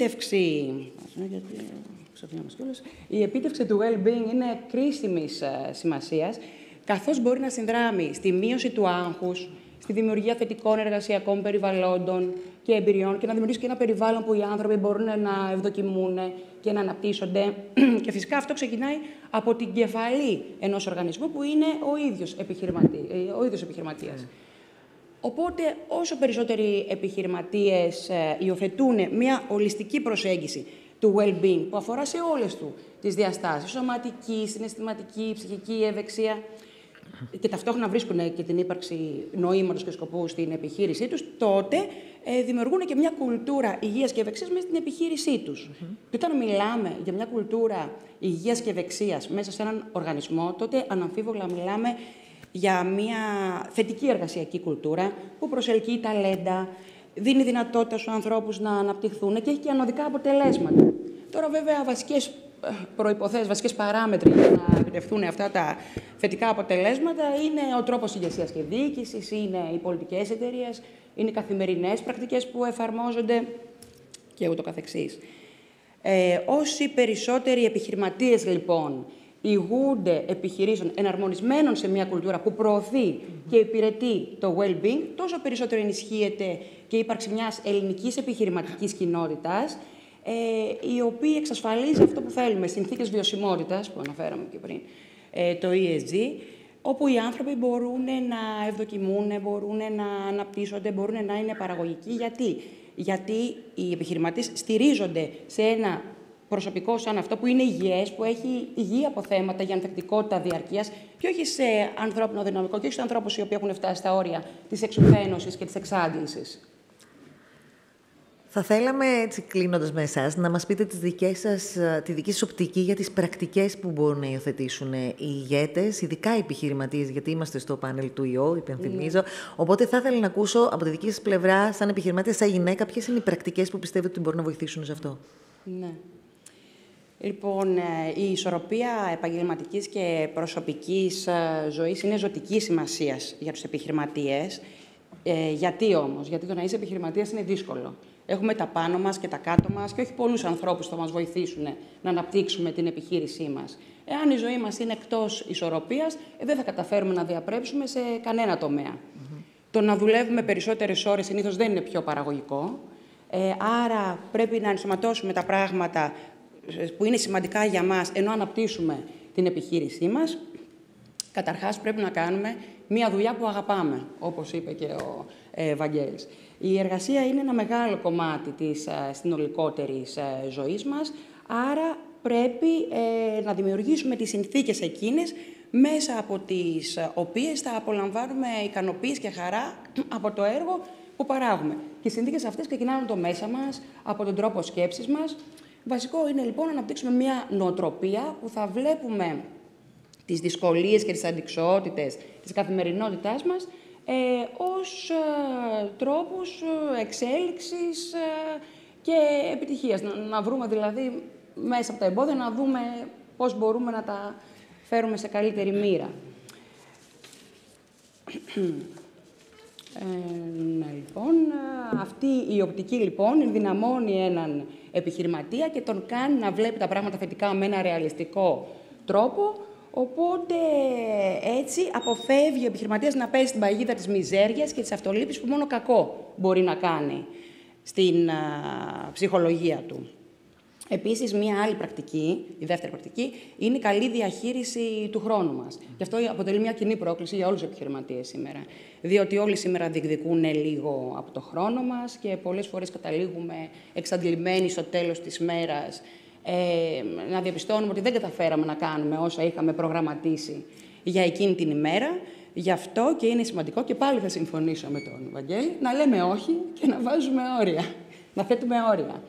επίτευξη του well-being είναι κρίσιμης σημασίας, καθώς μπορεί να συνδράμει στη μείωση του άγχους, στη δημιουργία θετικών εργασιακών περιβαλλόντων και εμπειριών και να δημιουργήσει και ένα περιβάλλον που οι άνθρωποι μπορούν να ευδοκιμούν και να αναπτύσσονται. Και φυσικά αυτό ξεκινάει από την κεφαλή ενός οργανισμού που είναι ο ίδιος επιχειρηματίας. Οπότε, όσο περισσότεροι επιχειρηματίες υιοθετούν μια ολιστική προσέγγιση του well-being που αφορά σε όλες τις διαστάσεις, σωματική, συναισθηματική, ψυχική ευεξία, και ταυτόχρονα βρίσκουν και την ύπαρξη νοήματος και σκοπού στην επιχείρησή τους, τότε δημιουργούν και μια κουλτούρα υγείας και ευεξίας μέσα στην επιχείρησή τους. Και όταν μιλάμε για μια κουλτούρα υγείας και ευεξίας μέσα σε έναν οργανισμό, τότε αναμφίβολα μιλάμε για μια θετική εργασιακή κουλτούρα που προσελκύει ταλέντα, δίνει δυνατότητα στους ανθρώπους να αναπτυχθούν και έχει και ανωδικά αποτελέσματα. Τώρα, βέβαια, βασικές προϋποθέσεις, βασικές παράμετροι για να επιτευχθούν αυτά τα θετικά αποτελέσματα είναι ο τρόπος ηγεσίας και διοίκησης, είναι οι πολιτικές εταιρείες, είναι οι καθημερινές πρακτικές που εφαρμόζονται και ούτω καθεξής. Όσοι περισσότεροι επιχειρηματίες, λοιπόν, ηγούνται επιχειρήσεων εναρμονισμένων σε μια κουλτούρα που προωθεί και υπηρετεί το well-being, τόσο περισσότερο ενισχύεται και η ύπαρξη μιας ελληνικής επιχειρηματικής κοινότητας, η οποία εξασφαλίζει αυτό που θέλουμε, συνθήκες βιωσιμότητας, που αναφέραμε και πριν, το ESG, όπου οι άνθρωποι μπορούν να ευδοκιμούν, μπορούν να αναπτύσσονται, μπορούν να είναι παραγωγικοί. Γιατί οι επιχειρηματίες στηρίζονται σε ένα προσωπικό σαν αυτό που είναι υγιές, που έχει υγιή αποθέματα για ανθεκτικότητα διαρκείας και όχι σε ανθρώπινο δυναμικό και όχι σε ανθρώπους οι οποίοι έχουν φτάσει στα όρια της εξουθένωσης και της εξάντλησης. Θα θέλαμε, έτσι κλείνοντας με εσάς, να μας πείτε τη δική σας οπτική για τις πρακτικές που μπορούν να υιοθετήσουν οι ηγέτες, ειδικά οι επιχειρηματίες, γιατί είμαστε στο πάνελ του ΙΟ, υπενθυμίζω. Οπότε θα ήθελα να ακούσω από τη δική σας πλευρά, σαν επιχειρηματία, σαν γυναίκα, ποιες είναι οι πρακτικές που πιστεύετε ότι μπορούν να βοηθήσουν σε αυτό. Ναι. Λοιπόν, η ισορροπία επαγγελματικής και προσωπικής ζωής είναι ζωτικής σημασίας για τους επιχειρηματίες. Γιατί όμως? Γιατί το να είσαι επιχειρηματίας είναι δύσκολο. Έχουμε τα πάνω μας και τα κάτω μας και όχι πολλούς ανθρώπους που θα μας βοηθήσουν να αναπτύξουμε την επιχείρησή μας. Εάν η ζωή μας είναι εκτός ισορροπίας, δεν θα καταφέρουμε να διαπρέψουμε σε κανένα τομέα. Το να δουλεύουμε περισσότερες ώρες συνήθως δεν είναι πιο παραγωγικό. Άρα πρέπει να ενσωματώσουμε τα πράγματα που είναι σημαντικά για μας, ενώ αναπτύσσουμε την επιχείρησή μας. Καταρχάς, πρέπει να κάνουμε μία δουλειά που αγαπάμε, όπως είπε και ο Βαγγέλης. Η εργασία είναι ένα μεγάλο κομμάτι της συνολικότερης ζωής μας, άρα πρέπει να δημιουργήσουμε τις συνθήκες εκείνες μέσα από τις οποίες θα απολαμβάνουμε ικανοποίηση και χαρά από το έργο που παράγουμε. Και οι συνθήκες αυτές ξεκινάνε από το μέσα μας, από τον τρόπο σκέψης μας. Βασικό είναι λοιπόν να αναπτύξουμε μια νοοτροπία που θα βλέπουμε τις δυσκολίες και τις αντικσοότητες της καθημερινότητάς μας ως τρόπους εξέλιξης και επιτυχίας. Να βρούμε δηλαδή μέσα από τα εμπόδια, να δούμε πώς μπορούμε να τα φέρουμε σε καλύτερη μοίρα. Λοιπόν, αυτή η οπτική λοιπόν ενδυναμώνει έναν επιχειρηματία και τον κάνει να βλέπει τα πράγματα θετικά με ένα ρεαλιστικό τρόπο, Οπότε έτσι αποφεύγει ο επιχειρηματίας να πέσει στην παγίδα της μιζέριας και της αυτολύπης που μόνο κακό μπορεί να κάνει στην ψυχολογία του. Επίσης, μία άλλη πρακτική, η δεύτερη πρακτική, είναι η καλή διαχείριση του χρόνου μας. Και αυτό αποτελεί μια κοινή πρόκληση για όλους τους επιχειρηματίες σήμερα. Διότι όλοι σήμερα διεκδικούν λίγο από το χρόνο μας και πολλές φορές καταλήγουμε εξαντλημένοι στο τέλος της μέρας να διαπιστώνουμε ότι δεν καταφέραμε να κάνουμε όσα είχαμε προγραμματίσει για εκείνη την ημέρα. Γι' αυτό και είναι σημαντικό, και πάλι θα συμφωνήσω με τον Βαγγέλη, να λέμε όχι και να βάζουμε όρια, να θέτουμε όρια.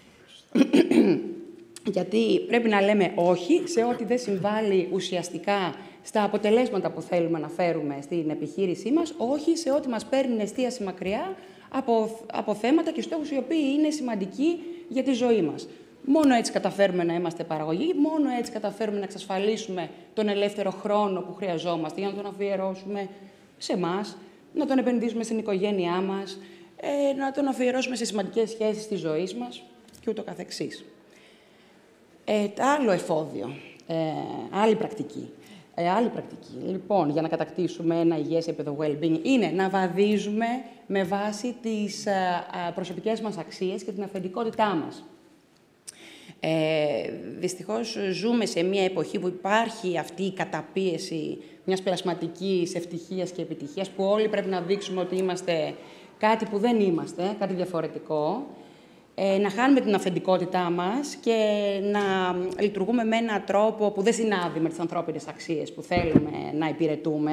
Γιατί πρέπει να λέμε όχι σε ό,τι δεν συμβάλλει ουσιαστικά στα αποτελέσματα που θέλουμε να φέρουμε στην επιχείρησή μας, όχι σε ό,τι μας παίρνει εστίαση μακριά από θέματα και στόχους οι οποίοι είναι σημαντικοί για τη ζωή μας. Μόνο έτσι καταφέρουμε να είμαστε παραγωγοί, μόνο έτσι καταφέρουμε να εξασφαλίσουμε τον ελεύθερο χρόνο που χρειαζόμαστε για να τον αφιερώσουμε σε εμάς, να τον επενδύσουμε στην οικογένειά μας, να τον αφιερώσουμε σε σημαντικές σχέσεις της ζωής μας και ούτω καθεξής. Άλλο εφόδιο, άλλη πρακτική. Λοιπόν, για να κατακτήσουμε ένα υγιές επίπεδο well-being είναι να βαδίζουμε με βάση τις προσωπικές μας αξίες και την αυθεντικότητά μας. Δυστυχώς ζούμε σε μια εποχή που υπάρχει αυτή η καταπίεση μιας πλασματικής ευτυχίας και επιτυχίας, που όλοι πρέπει να δείξουμε ότι είμαστε κάτι που δεν είμαστε, κάτι διαφορετικό, να χάνουμε την αυθεντικότητά μας και να λειτουργούμε με έναν τρόπο που δεν συνάδει με τις ανθρώπινες αξίες που θέλουμε να υπηρετούμε.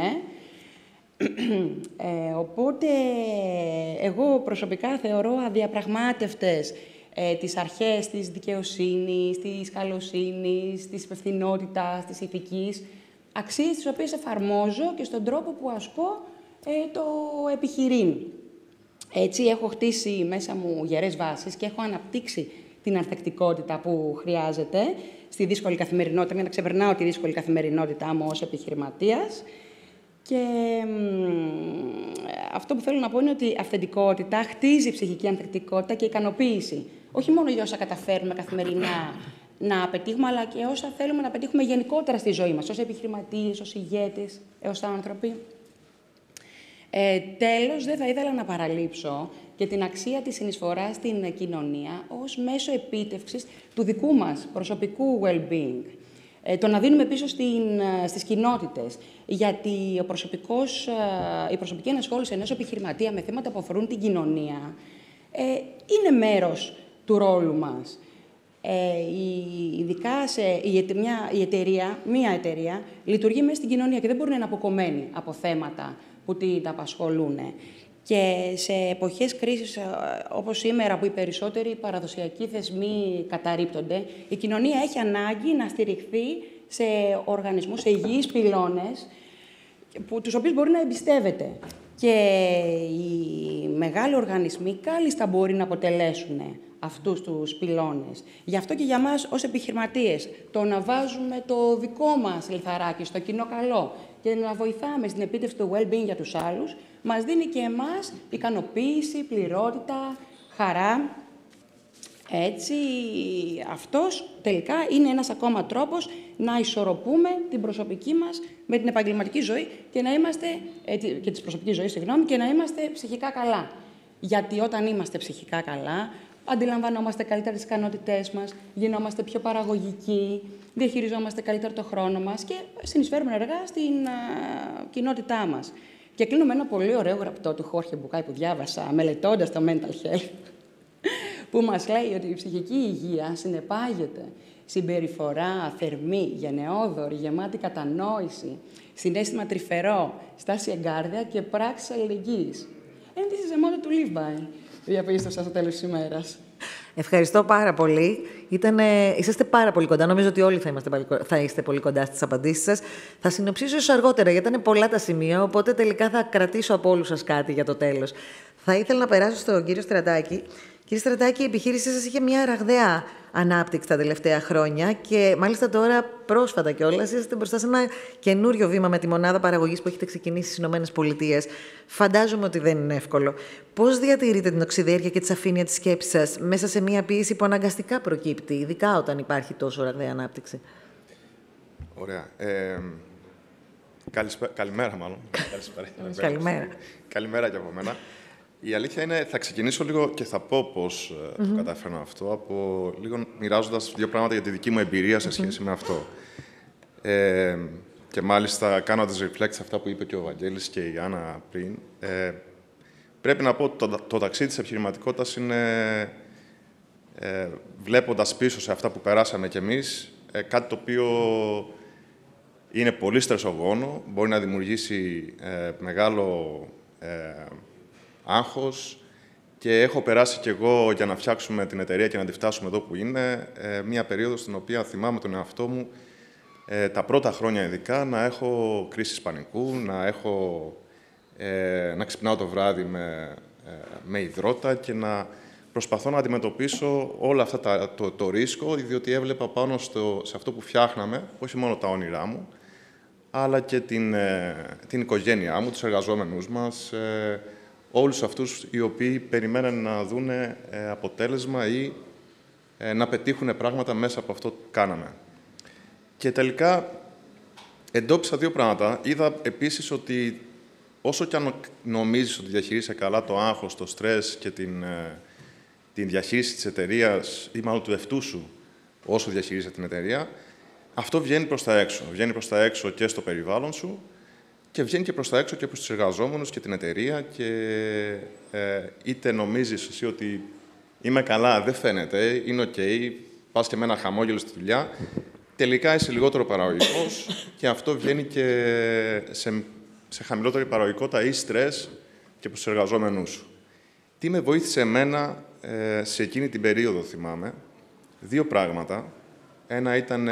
Οπότε, εγώ προσωπικά θεωρώ αδιαπραγμάτευτες τις αρχές της δικαιοσύνης, της καλοσύνης, της υπευθυνότητας, της ηθικής, αξίες τις οποίες εφαρμόζω και στον τρόπο που ασκώ το επιχειρήν. Έτσι, έχω χτίσει μέσα μου γερές βάσεις και έχω αναπτύξει την ανθεκτικότητα που χρειάζεται στη δύσκολη καθημερινότητα, για να ξεπερνάω τη δύσκολη καθημερινότητά μου ως επιχειρηματίας. Και αυτό που θέλω να πω είναι ότι η αυθεντικότητα χτίζει ψυχική ανθεκτικότητα και ικανοποίηση. Όχι μόνο για όσα καταφέρουμε καθημερινά να πετύχουμε, αλλά και όσα θέλουμε να πετύχουμε γενικότερα στη ζωή μας, ως επιχειρηματίες, ως ηγέτες, ως άνθρωποι. Τέλος, δεν θα ήθελα να παραλείψω και την αξία της συνεισφοράς στην κοινωνία ως μέσο επίτευξης του δικού μας προσωπικού well-being. Το να δίνουμε πίσω στις κοινότητες, γιατί η προσωπική ενασχόληση ενός επιχειρηματία με θέματα που αφορούν την κοινωνία είναι μέρος του ρόλου μας. Ειδικά μία εταιρεία λειτουργεί μέσα στην κοινωνία και δεν μπορεί να είναι αποκομμένη από θέματα που την απασχολούν. Και σε εποχές κρίσης όπως σήμερα, που οι περισσότεροι παραδοσιακοί θεσμοί καταρρίπτονται, η κοινωνία έχει ανάγκη να στηριχθεί σε οργανισμούς, σε υγιείς πυλώνες, τους οποίους μπορεί να εμπιστεύεται. Και οι μεγάλοι οργανισμοί κάλλιστα μπορεί να αποτελέσουν αυτούς τους πυλώνες. Γι' αυτό και για μας ως επιχειρηματίες, το να βάζουμε το δικό μας λιθαράκι στο κοινό καλό και να βοηθάμε στην επίτευξη του well-being για τους άλλους, μας δίνει και εμάς ικανοποίηση, πληρότητα, χαρά. Έτσι, αυτός τελικά είναι ένας ακόμα τρόπος να ισορροπούμε την προσωπική μας με την επαγγελματική ζωή και να είμαστε, και της προσωπικής ζωής, και να είμαστε ψυχικά καλά. Γιατί όταν είμαστε ψυχικά καλά, αντιλαμβανόμαστε καλύτερα τις ικανότητές μας, γινόμαστε πιο παραγωγικοί, διαχειριζόμαστε καλύτερα το χρόνο μας και συνεισφέρουμε ενεργά στην κοινότητά μας. Και κλείνω με ένα πολύ ωραίο γραπτό του Χόρχε Μπουκάη που διάβασα μελετώντας το mental health, που μας λέει ότι η ψυχική υγεία συνεπάγεται συμπεριφορά θερμή, γενναιόδορη, γεμάτη κατανόηση, συναίσθημα τρυφερό, στάση εγκάρδια και πράξεις αλληλεγγύης. And this is a motto to live by, διαπίστωσα στο τέλος της ημέρας. Ευχαριστώ πάρα πολύ. Είσαστε πάρα πολύ κοντά. Νομίζω ότι όλοι θα είστε πολύ κοντά στις απαντήσεις σας. Θα συνοψίσω ίσως αργότερα, γιατί ήταν πολλά τα σημεία, οπότε τελικά θα κρατήσω από όλους σας κάτι για το τέλος. Θα ήθελα να περάσω στον κύριο Στρατάκη. Κύριε Στρατάκη, η επιχείρησή σας είχε μια ραγδαία ανάπτυξη τα τελευταία χρόνια και μάλιστα τώρα πρόσφατα κιόλας είστε μπροστά σε ένα καινούριο βήμα με τη μονάδα παραγωγής που έχετε ξεκινήσει στις ΗΠΑ. Φαντάζομαι ότι δεν είναι εύκολο. Πώς διατηρείτε την οξυδέρκεια και τη σαφήνεια της σκέψης σας μέσα σε μια πίεση που αναγκαστικά προκύπτει, ειδικά όταν υπάρχει τόσο ραγδαία ανάπτυξη? Ωραία. Καλημέρα, μάλλον. Καλημέρα. Καλημέρα και από μένα. Η αλήθεια είναι, θα ξεκινήσω λίγο και θα πω πώς το καταφέρνω αυτό, από λίγο μοιράζοντας δύο πράγματα για τη δική μου εμπειρία σε σχέση με αυτό. Και μάλιστα κάνοντας reflect σε αυτά που είπε και ο Βαγγέλης και η Άννα πριν, πρέπει να πω ότι το ταξίδι της επιχειρηματικότητας είναι, βλέποντας πίσω σε αυτά που περάσαμε κι εμείς, κάτι το οποίο είναι πολύ στρεσογόνο, μπορεί να δημιουργήσει μεγάλο άγχος και έχω περάσει κι εγώ για να φτιάξουμε την εταιρεία και να τη φτάσουμε εδώ που είναι, μία περίοδο στην οποία θυμάμαι τον εαυτό μου τα πρώτα χρόνια ειδικά να έχω κρίσεις πανικού, να ξυπνάω το βράδυ με υδρότα και να προσπαθώ να αντιμετωπίσω όλα αυτά το ρίσκο, διότι έβλεπα πάνω σε αυτό που φτιάχναμε, όχι μόνο τα όνειρά μου, αλλά και την οικογένειά μου, τους εργαζόμενους μας, όλους αυτούς οι οποίοι περιμέναν να δούνε αποτέλεσμα ή να πετύχουν πράγματα μέσα από αυτό που κάναμε. Και τελικά εντόπισα δύο πράγματα. Είδα επίσης ότι όσο κι αν νομίζεις ότι διαχειρίζεσαι καλά το άγχος, το στρες και την διαχείριση της εταιρείας ή μάλλον του εαυτού σου όσο διαχειρίζεσαι την εταιρεία, αυτό βγαίνει προς τα έξω. Βγαίνει προς τα έξω και στο περιβάλλον σου και βγαίνει και προς τα έξω και προς τους εργαζόμενους και την εταιρεία και είτε νομίζεις εσύ ότι είμαι καλά, δεν φαίνεται, είναι ok, πας και με ένα χαμόγελο στη δουλειά, τελικά είσαι λιγότερο παραγωγικός και αυτό βγαίνει και σε χαμηλότερη παραγωγικότητα ή στρες και προς τους εργαζόμενους σου. Τι με βοήθησε εμένα σε εκείνη την περίοδο, θυμάμαι, δύο πράγματα. Ένα ήταν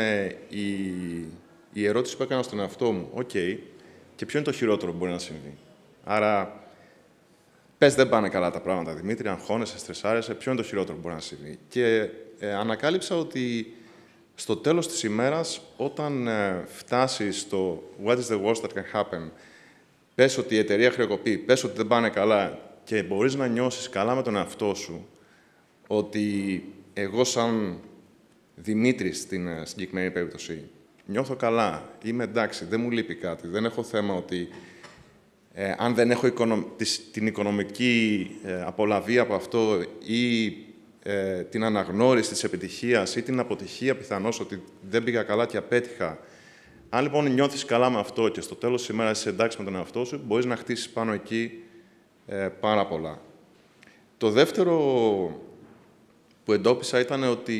η ερώτηση που έκανα στον εαυτό μου. OK, και ποιο είναι το χειρότερο που μπορεί να συμβεί. Άρα, πες δεν πάνε καλά τα πράγματα, Δημήτρη, αγχώνεσαι, στρεσάρεσαι, ποιο είναι το χειρότερο που μπορεί να συμβεί. Και ανακάλυψα ότι στο τέλος της ημέρας, όταν φτάσεις στο what is the worst that can happen, πες ότι η εταιρεία χρεοκοπεί, πες ότι δεν πάνε καλά και μπορείς να νιώσεις καλά με τον εαυτό σου, ότι εγώ σαν Δημήτρης στην συγκεκριμένη περίπτωση νιώθω καλά, είμαι εντάξει, δεν μου λείπει κάτι, δεν έχω θέμα ότι αν δεν έχω την οικονομική απολαβή από αυτό ή την αναγνώριση της επιτυχίας ή την αποτυχία πιθανώς ότι δεν πήγα καλά και απέτυχα. Αν λοιπόν νιώθεις καλά με αυτό και στο τέλος της ημέρας είσαι εντάξει με τον εαυτό σου, μπορείς να χτίσεις πάνω εκεί πάρα πολλά. Το δεύτερο που εντόπισα ήταν ότι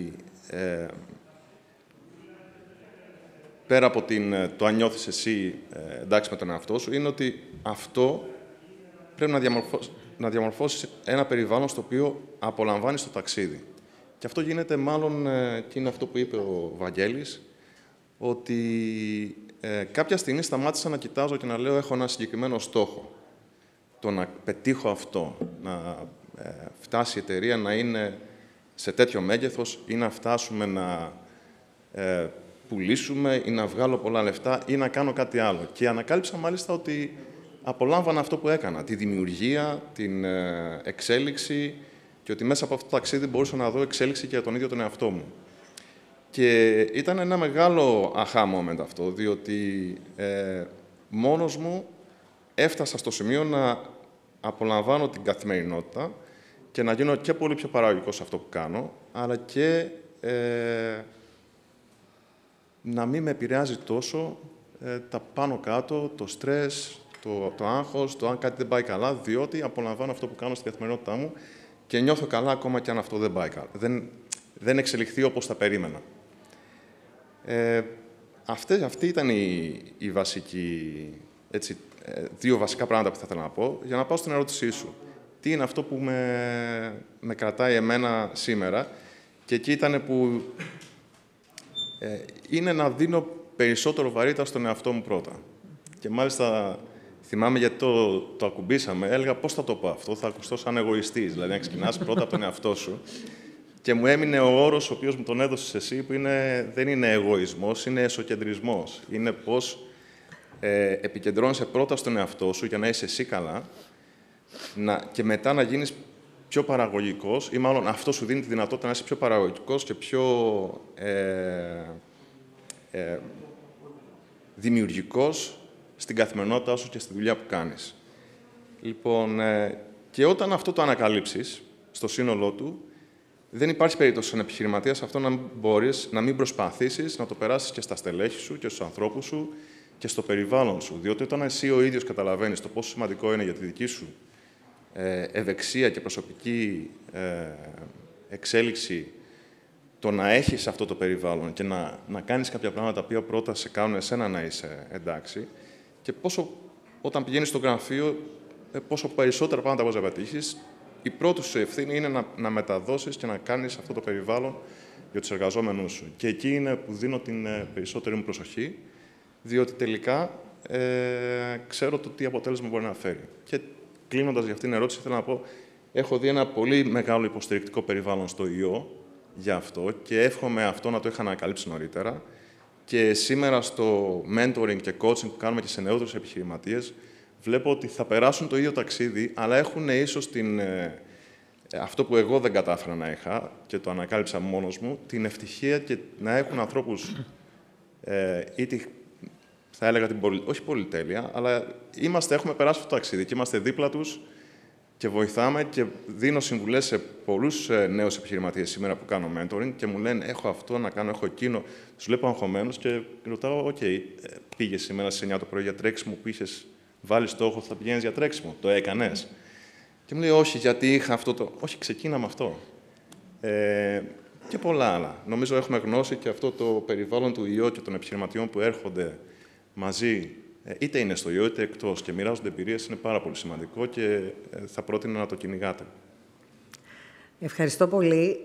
πέρα από το αν νιώθεις εσύ εντάξει με τον εαυτό σου, είναι ότι αυτό πρέπει να διαμορφώσεις ένα περιβάλλον στο οποίο απολαμβάνεις το ταξίδι. Και αυτό γίνεται μάλλον, και είναι αυτό που είπε ο Βαγγέλης, ότι κάποια στιγμή σταμάτησα να κοιτάζω και να λέω έχω ένα συγκεκριμένο στόχο. Το να πετύχω αυτό, να φτάσει η εταιρεία να είναι σε τέτοιο μέγεθος ή να φτάσουμε να πουλήσουμε ή να βγάλω πολλά λεφτά ή να κάνω κάτι άλλο. Και ανακάλυψα μάλιστα ότι απολάμβανα αυτό που έκανα, τη δημιουργία, την εξέλιξη και ότι μέσα από αυτό το ταξίδι μπορούσα να δω εξέλιξη και για τον ίδιο τον εαυτό μου. Και ήταν ένα μεγάλο aha moment αυτό, διότι μόνος μου έφτασα στο σημείο να απολαμβάνω την καθημερινότητα και να γίνω και πολύ πιο παραγωγικός σε αυτό που κάνω, αλλά και να μην με επηρεάζει τόσο τα πάνω κάτω, το στρες, το άγχος, το αν κάτι δεν πάει καλά, διότι απολαμβάνω αυτό που κάνω στην καθημερινότητά μου και νιώθω καλά ακόμα και αν αυτό δεν πάει καλά. Δεν εξελιχθεί όπως τα περίμενα. Αυτή ήταν η βασική, έτσι, δύο βασικά πράγματα που θα ήθελα να πω. Για να πάω στην ερώτησή σου. Τι είναι αυτό που με κρατάει εμένα σήμερα. Και εκεί ήταν που είναι να δίνω περισσότερο βαρύτητα στον εαυτό μου πρώτα. Και μάλιστα θυμάμαι γιατί το ακουμπήσαμε, έλεγα πώς θα το πω αυτό, θα ακουστώ σαν εγωιστής, δηλαδή να ξεκινάς πρώτα από τον εαυτό σου. Και μου έμεινε ο όρος ο οποίος μου τον έδωσες εσύ, που δεν είναι εγωισμός, είναι εσωκεντρισμός. Είναι πώς επικεντρώνεσαι πρώτα στον εαυτό σου για να είσαι εσύ καλά και μετά να γίνεις πιο παραγωγικός, ή μάλλον αυτό σου δίνει τη δυνατότητα να είσαι πιο παραγωγικός και πιο δημιουργικός στην καθημερινότητά σου και στη δουλειά που κάνεις. Λοιπόν, και όταν αυτό το ανακαλύψεις στο σύνολό του, δεν υπάρχει περίπτωση σαν επιχειρηματίας αυτό να μπορείς να μην προσπαθήσεις να το περάσεις και στα στελέχη σου και στους ανθρώπους σου και στο περιβάλλον σου. Διότι όταν εσύ ο ίδιος καταλαβαίνεις το πόσο σημαντικό είναι για τη δική σου ευεξία και προσωπική εξέλιξη το να έχεις αυτό το περιβάλλον και να κάνεις κάποια πράγματα τα οποία πρώτα σε κάνουν εσένα να είσαι εντάξει και όταν πηγαίνεις στο γραφείο, πόσο περισσότερα πράγματα μπορείς να πετύχεις, η πρώτη σου ευθύνη είναι να μεταδώσεις και να κάνεις αυτό το περιβάλλον για τους εργαζόμενούς σου. Και εκεί είναι που δίνω την περισσότερη μου προσοχή, διότι τελικά ξέρω το τι αποτέλεσμα μπορεί να φέρει. Και κλείνοντας για αυτήν την ερώτηση, θέλω να πω, έχω δει ένα πολύ μεγάλο υποστηρικτικό περιβάλλον στο ΙΟ για αυτό και εύχομαι αυτό να το είχα ανακαλύψει νωρίτερα. Και σήμερα στο mentoring και coaching που κάνουμε και σε νεότερους επιχειρηματίες, βλέπω ότι θα περάσουν το ίδιο ταξίδι, αλλά έχουν ίσως αυτό που εγώ δεν κατάφερα να είχα και το ανακάλυψα μόνος μου, την ευτυχία και να έχουν ανθρώπους, είτε θα έλεγα όχι πολυτέλεια, αλλά έχουμε περάσει αυτό το ταξίδι και είμαστε δίπλα τους και βοηθάμε και δίνω συμβουλές σε πολλούς νέους επιχειρηματίες σήμερα που κάνω mentoring και μου λένε έχω αυτό να κάνω, έχω εκείνο. Τους βλέπω αγχωμένους και ρωτάω, πήγες σήμερα στις 9 το πρωί για τρέξιμο που είχες βάλει στόχο, θα πηγαίνεις για τρέξιμο. Το έκανες? Και μου λέει, όχι, γιατί είχα αυτό το... Όχι, ξεκίνα με αυτό. Και πολλά άλλα. Νομίζω έχουμε γνώση και αυτό το περιβάλλον του ΙΟ και των επιχειρηματιών που έρχονται μαζί, είτε είναι στο ΙΟ είτε εκτός και μοιράζονται εμπειρίες, είναι πάρα πολύ σημαντικό και θα πρότεινα να το κυνηγάτε. Ευχαριστώ πολύ.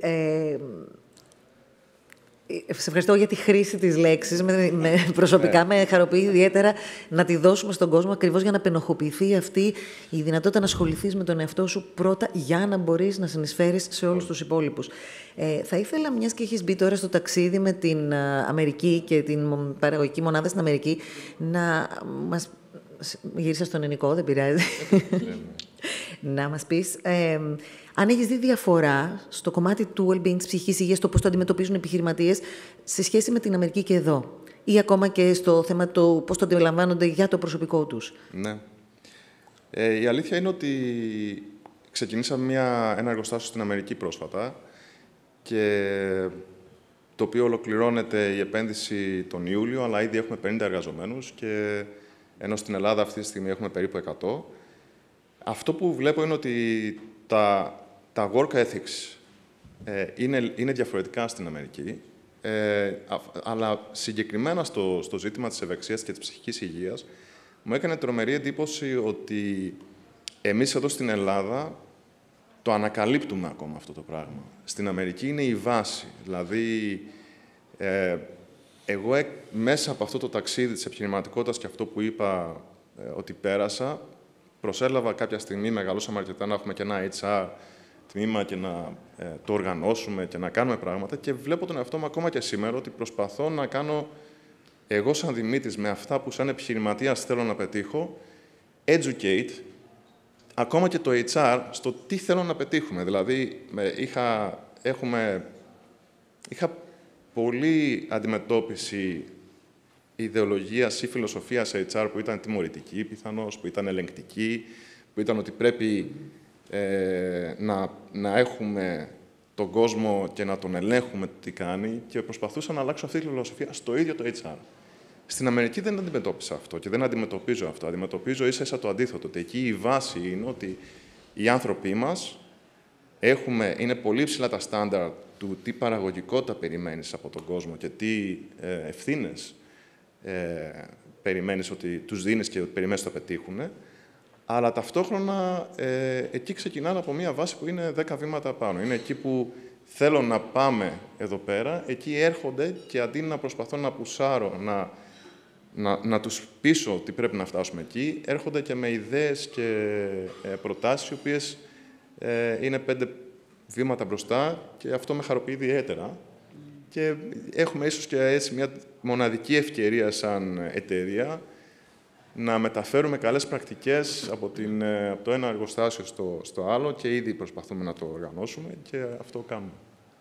Σε ευχαριστώ για τη χρήση της λέξης. Προσωπικά με χαροποιεί ιδιαίτερα να τη δώσουμε στον κόσμο ακριβώς για να πενοχοποιηθεί αυτή η δυνατότητα να ασχοληθείς με τον εαυτό σου πρώτα για να μπορείς να συνεισφέρεις σε όλους τους υπόλοιπους. Θα ήθελα, μιας και έχεις μπει τώρα στο ταξίδι με την Αμερική και την παραγωγική μονάδα στην Αμερική, να μας... Γύρισα στον ελληνικό, δεν πειράζει. Να μας πεις... αν έχεις δει διαφορά στο κομμάτι του well-being, της ψυχικής υγείας, το πώς το αντιμετωπίζουν επιχειρηματίες σε σχέση με την Αμερική και εδώ, ή ακόμα και στο θέμα του πώς το αντιλαμβάνονται για το προσωπικό τους. Ναι. Η αλήθεια είναι ότι ξεκινήσαμε ένα εργοστάσιο στην Αμερική πρόσφατα και το οποίο ολοκληρώνεται η επένδυση τον Ιούλιο, αλλά ήδη έχουμε 50 εργαζομένους και ενώ στην Ελλάδα αυτή τη στιγμή έχουμε περίπου 100. Αυτό που βλέπω είναι ότι τα work ethics είναι διαφορετικά στην Αμερική, αλλά συγκεκριμένα στο ζήτημα της ευεξίας και της ψυχικής υγείας, μου έκανε τρομερή εντύπωση ότι εμείς εδώ στην Ελλάδα το ανακαλύπτουμε ακόμα αυτό το πράγμα. Στην Αμερική είναι η βάση. Δηλαδή, εγώ μέσα από αυτό το ταξίδι της επιχειρηματικότητας και αυτό που είπα ότι πέρασα, προσέλαβα κάποια στιγμή, μεγαλώσαμε αρκετά να έχουμε και ένα HR τμήμα και να το οργανώσουμε και να κάνουμε πράγματα και βλέπω τον εαυτό μου ακόμα και σήμερα ότι προσπαθώ να κάνω εγώ σαν Δημήτρης με αυτά που σαν επιχειρηματίας θέλω να πετύχω, educate ακόμα και το HR στο τι θέλω να πετύχουμε. Δηλαδή, είχα πολλή αντιμετώπιση ιδεολογίας ή φιλοσοφίας σε HR που ήταν τιμωρητική, πιθανώς, που ήταν ελεγκτική, που ήταν ότι πρέπει να έχουμε τον κόσμο και να τον ελέγχουμε τι κάνει και προσπαθούσα να αλλάξω αυτή τη φιλοσοφία στο ίδιο το HR. Στην Αμερική δεν αντιμετώπισα αυτό και δεν αντιμετωπίζω αυτό. Αντιμετωπίζω ίσα-ίσα το αντίθετο, ότι εκεί η βάση είναι ότι οι άνθρωποι μας είναι πολύ ψηλά τα στάνταρ του τι παραγωγικότητα περιμένεις από τον κόσμο και τι ευθύνες περιμένεις ότι τους δίνεις και ότι περιμένεις ότι θα πετύχουν, αλλά ταυτόχρονα εκεί ξεκινάνε από μια βάση που είναι 10 βήματα πάνω. Είναι εκεί που θέλω να πάμε εδώ πέρα, εκεί έρχονται και αντί να προσπαθώ να πουσάρω, να τους πείσω ότι πρέπει να φτάσουμε εκεί, έρχονται και με ιδέες και προτάσεις, οι οποίες είναι 5 βήματα μπροστά και αυτό με χαροποιεί ιδιαίτερα. Και έχουμε ίσως και έτσι μια μοναδική ευκαιρία σαν εταιρεία να μεταφέρουμε καλές πρακτικές από το ένα εργοστάσιο στο άλλο και ήδη προσπαθούμε να το οργανώσουμε και αυτό κάνουμε.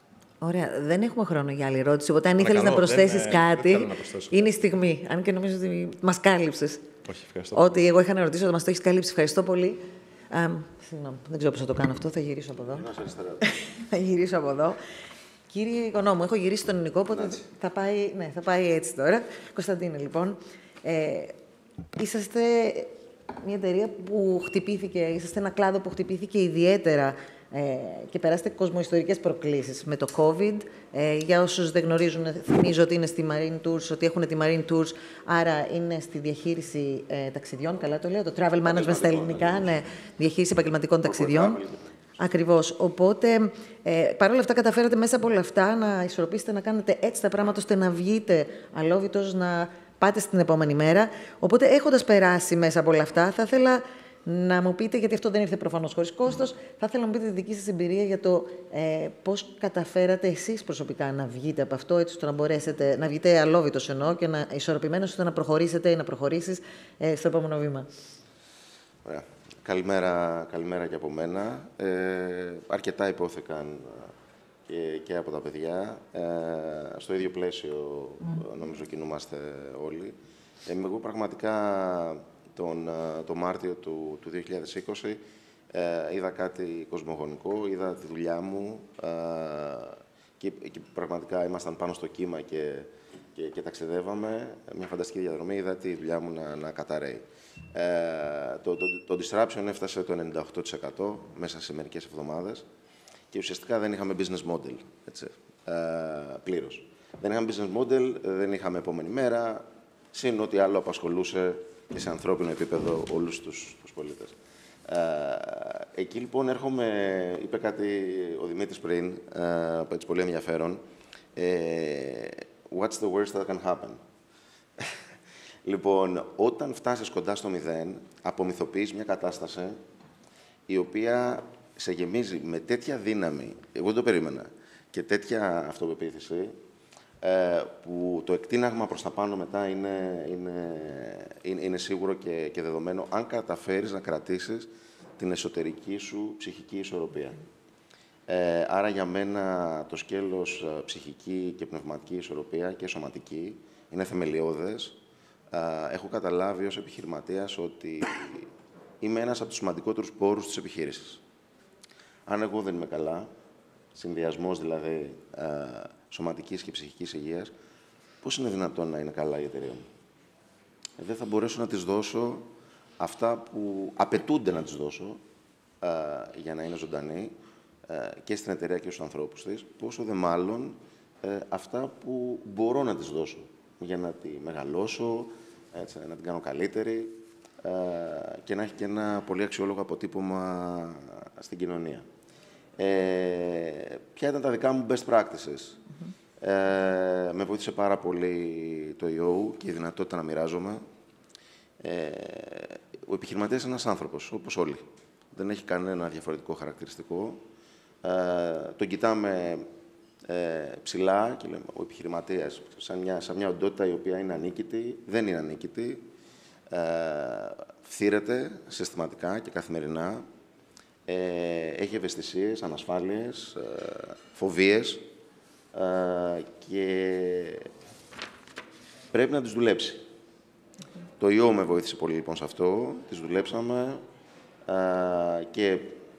Ωραία. Δεν έχουμε χρόνο για άλλη ερώτηση. Οπότε, αν ήθελες να Παρακαλώ, προσθέσεις δεν κάτι, θέλω να προσθέσω είναι η κάτι. στιγμή. Αν και νομίζω ότι μας κάλυψες. Όχι, ευχαριστώ. Ό,τι εγώ είχα να ρωτήσω, μας το έχεις καλύψει. Ευχαριστώ πολύ. Συγγνώμη, δεν ξέρω πώς θα το κάνω αυτό. Θα γυρίσω από εδώ. Θα γυρίσω από εδώ. Κύριε Οικονόμου, έχω γυρίσει τον ελληνικό, οπότε θα πάει έτσι τώρα. Κωνσταντίνε, λοιπόν, είσαστε μια εταιρεία που χτυπήθηκε, είσαστε ένα κλάδο που χτυπήθηκε ιδιαίτερα και περάσετε κοσμοϊστορικές προκλήσεις με το COVID. Για όσους δεν γνωρίζουν, θυμίζω ότι είναι στη Marine Tours, ότι έχουν τη Marine Tours, άρα είναι στη διαχείριση ταξιδιών, καλά το λέω, το travel management στα ελληνικά, ναι, διαχείριση επαγγελματικών ταξιδιών. Ακριβώς. Οπότε, παρόλα αυτά, καταφέρατε μέσα από όλα αυτά να ισορροπήσετε, να κάνετε έτσι τα πράγματα, ώστε να βγείτε αλόβητος, να πάτε στην επόμενη μέρα. Οπότε, έχοντας περάσει μέσα από όλα αυτά, θα ήθελα να μου πείτε, γιατί αυτό δεν ήρθε προφανώς χωρίς κόστος, θα ήθελα να μου πείτε τη δική σας εμπειρία για το πώς καταφέρατε εσείς προσωπικά να βγείτε από αυτό, έτσι ώστε να μπορέσετε να βγείτε αλόβητος εννοώ και να ισορροπημένος, ώστε να προχωρήσετε ή να προχωρήσεις στο επόμενο βήμα. Ωραία. Καλημέρα και από μένα. Αρκετά υπόθηκαν και από τα παιδιά. Στο ίδιο πλαίσιο νομίζω κινούμαστε όλοι. Εγώ πραγματικά το Μάρτιο του 2020 είδα κάτι κοσμογονικό, είδα τη δουλειά μου και πραγματικά ήμασταν πάνω στο κύμα και ταξιδεύαμε. Μια φανταστική διαδρομή, είδα τη δουλειά μου να καταραίει. Το disruption έφτασε το 98% μέσα σε μερικές εβδομάδες και ουσιαστικά δεν είχαμε business model, έτσι, πλήρως. Δεν είχαμε business model, δεν είχαμε επόμενη μέρα, συν ό,τι άλλο απασχολούσε και σε ανθρώπινο επίπεδο όλους τους πολίτες. Εκεί λοιπόν είπε κάτι ο Δημήτρης πριν, έτσι πολύ ενδιαφέρον, what's the worst that can happen? Λοιπόν, όταν φτάσεις κοντά στο 0, απομυθοποιείς μια κατάσταση η οποία σε γεμίζει με τέτοια δύναμη, εγώ δεν το περίμενα, και τέτοια αυτοπεποίθηση, που το εκτείναγμα προς τα πάνω μετά είναι σίγουρο και δεδομένο, αν καταφέρεις να κρατήσεις την εσωτερική σου ψυχική ισορροπία. Άρα για μένα το σκέλος ψυχική και πνευματική ισορροπία και σωματική είναι θεμελιώδες. Έχω καταλάβει ως επιχειρηματίας ότι είμαι ένας από τους σημαντικότερους πόρους της επιχείρησης. Αν εγώ δεν είμαι καλά, συνδυασμός δηλαδή σωματικής και ψυχικής υγείας, πώς είναι δυνατόν να είναι καλά η εταιρεία μου? Δεν θα μπορέσω να της δώσω αυτά που απαιτούνται να της δώσω για να είναι ζωντανή και στην εταιρεία και στους ανθρώπους της, πόσο δε μάλλον αυτά που μπορώ να της δώσω για να τη μεγαλώσω, έτσι, να την κάνω καλύτερη και να έχει και ένα πολύ αξιόλογο αποτύπωμα στην κοινωνία. Ποια ήταν τα δικά μου best practices? Με βοήθησε πάρα πολύ το EO και η δυνατότητα να μοιράζομαι. Ο επιχειρηματίας είναι ένας άνθρωπος, όπως όλοι. Δεν έχει κανένα διαφορετικό χαρακτηριστικό. Τον κοιτάμε ψηλά και λέμε ο επιχειρηματίας σαν μια οντότητα η οποία είναι ανίκητη, δεν είναι ανίκητη, φθήρεται συστηματικά και καθημερινά, έχει ευαισθησίες, ανασφάλειες, φοβίες και πρέπει να τις δουλέψει. Το ιό με βοήθησε πολύ λοιπόν σε αυτό, τις δουλέψαμε και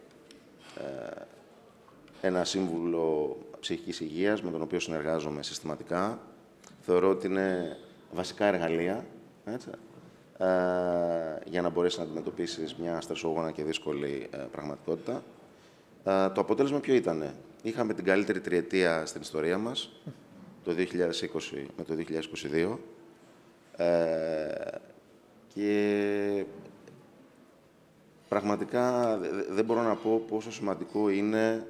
ένα σύμβουλο ψυχικής υγείας με τον οποίο συνεργάζομαι συστηματικά. Θεωρώ ότι είναι βασικά εργαλεία, έτσι, για να μπορέσεις να αντιμετωπίσεις μια στρεσόγωνα και δύσκολη πραγματικότητα. Το αποτέλεσμα ποιο ήτανε? Είχαμε την καλύτερη τριετία στην ιστορία μας, το 2020 με το 2022, και πραγματικά δεν μπορώ να πω πόσο σημαντικό είναι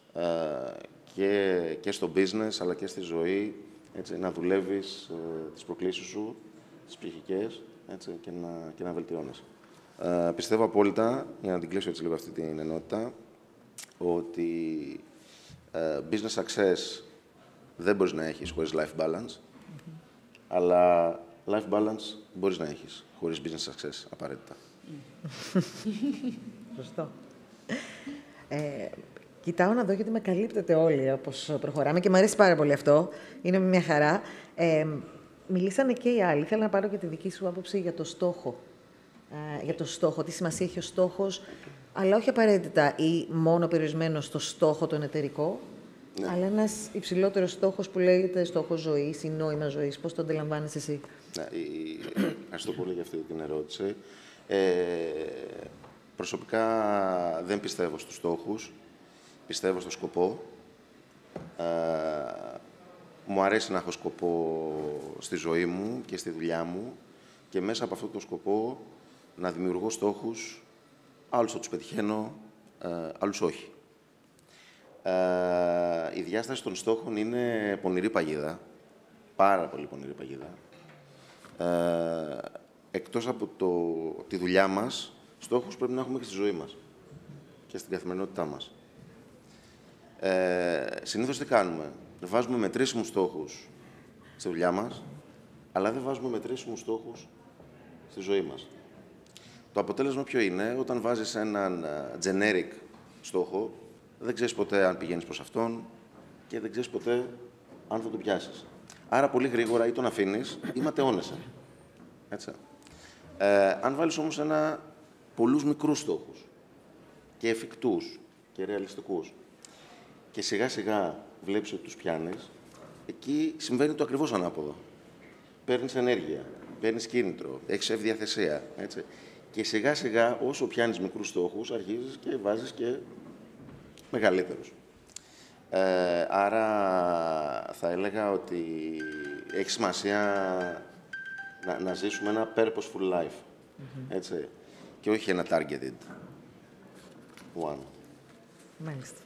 και στο business αλλά και στη ζωή, έτσι, να δουλεύεις τις προκλήσεις σου, τις ψυχικές, έτσι, και να βελτιώνεις. Πιστεύω απόλυτα, για να την κλείσω έτσι λίγο αυτή την ενότητα, ότι business success δεν μπορείς να έχεις χωρίς life balance, αλλά life balance μπορείς να έχεις χωρίς business success, απαραίτητα. Σωστό. Κοιτάω να δω γιατί με καλύπτετε όλοι όπως προχωράμε και μου αρέσει πάρα πολύ αυτό. Είναι μια χαρά. Μιλήσανε και οι άλλοι. Θέλω να πάρω και τη δική σου άποψη για το στόχο. Για το στόχο, τι σημασία έχει ο στόχος, αλλά όχι απαραίτητα ή μόνο περιορισμένο στο στόχο τον εταιρικό, αλλά ένας υψηλότερος στόχος που λέγεται στόχος ζωής ή νόημα ζωής. Πώς το αντιλαμβάνεσαι εσύ? Ευχαριστώ πολύ για αυτή την ερώτηση. Προσωπικά δεν πιστεύω στους στόχους, πιστεύω στο σκοπό. Μου αρέσει να έχω σκοπό στη ζωή μου και στη δουλειά μου και μέσα από αυτό το σκοπό να δημιουργώ στόχους, άλλους θα τους πετυχαίνω, άλλους όχι. Η διάσταση των στόχων είναι πονηρή παγίδα, πάρα πολύ πονηρή παγίδα. Εκτός από τη δουλειά μας, στόχους πρέπει να έχουμε και στη ζωή μας και στην καθημερινότητά μας. Συνήθως τι κάνουμε? Βάζουμε μετρήσιμους στόχους στη δουλειά μας, αλλά δεν βάζουμε μετρήσιμους στόχους στη ζωή μας. Το αποτέλεσμα ποιο είναι? Όταν βάζεις έναν generic στόχο, δεν ξέρεις ποτέ αν πηγαίνεις προς αυτόν και δεν ξέρεις ποτέ αν θα το πιάσεις. Άρα, πολύ γρήγορα ή τον αφήνεις ή ματαιώνεσαι. Έτσι. Αν βάλεις όμως πολλούς μικρούς στόχους και εφικτούς και ρεαλιστικούς και σιγά-σιγά βλέπεις ότι τους πιάνεις, εκεί συμβαίνει το ακριβώς ανάποδο. Παίρνεις ενέργεια, παίρνεις κίνητρο, έχεις ευδιαθεσία. Έτσι. Και σιγά-σιγά, όσο πιάνεις μικρούς στόχους, αρχίζεις και βάζεις και μεγαλύτερους. Άρα, θα έλεγα ότι έχει σημασία να ζήσουμε ένα purposeful life, έτσι, και όχι ένα targeted one. Μάλιστα.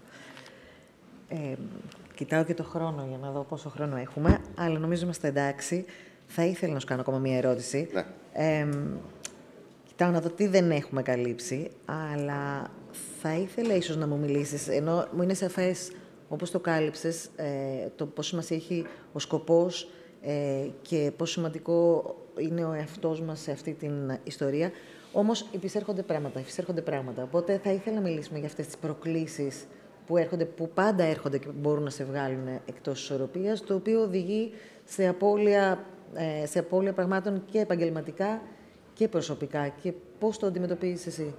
Κοιτάω και το χρόνο για να δω πόσο χρόνο έχουμε, αλλά νομίζω είμαστε εντάξει. Θα ήθελα να σου κάνω ακόμα μία ερώτηση. Ναι. Κοιτάω να δω τι δεν έχουμε καλύψει, αλλά θα ήθελα ίσως να μου μιλήσεις, ενώ μου είναι σαφές, όπως το κάλυψες, το πόσο σημασία έχει ο σκοπός και πόσο σημαντικό είναι ο εαυτός μας σε αυτή την ιστορία. Όμως επισέρχονται πράγματα. Οπότε θα ήθελα να μιλήσουμε για αυτές τις προκλήσεις που πάντα έρχονται και μπορούν να σε βγάλουν εκτός ισορροπίας, το οποίο οδηγεί σε απώλεια πραγμάτων και επαγγελματικά και προσωπικά. Και πώς το αντιμετωπίζεις εσύ?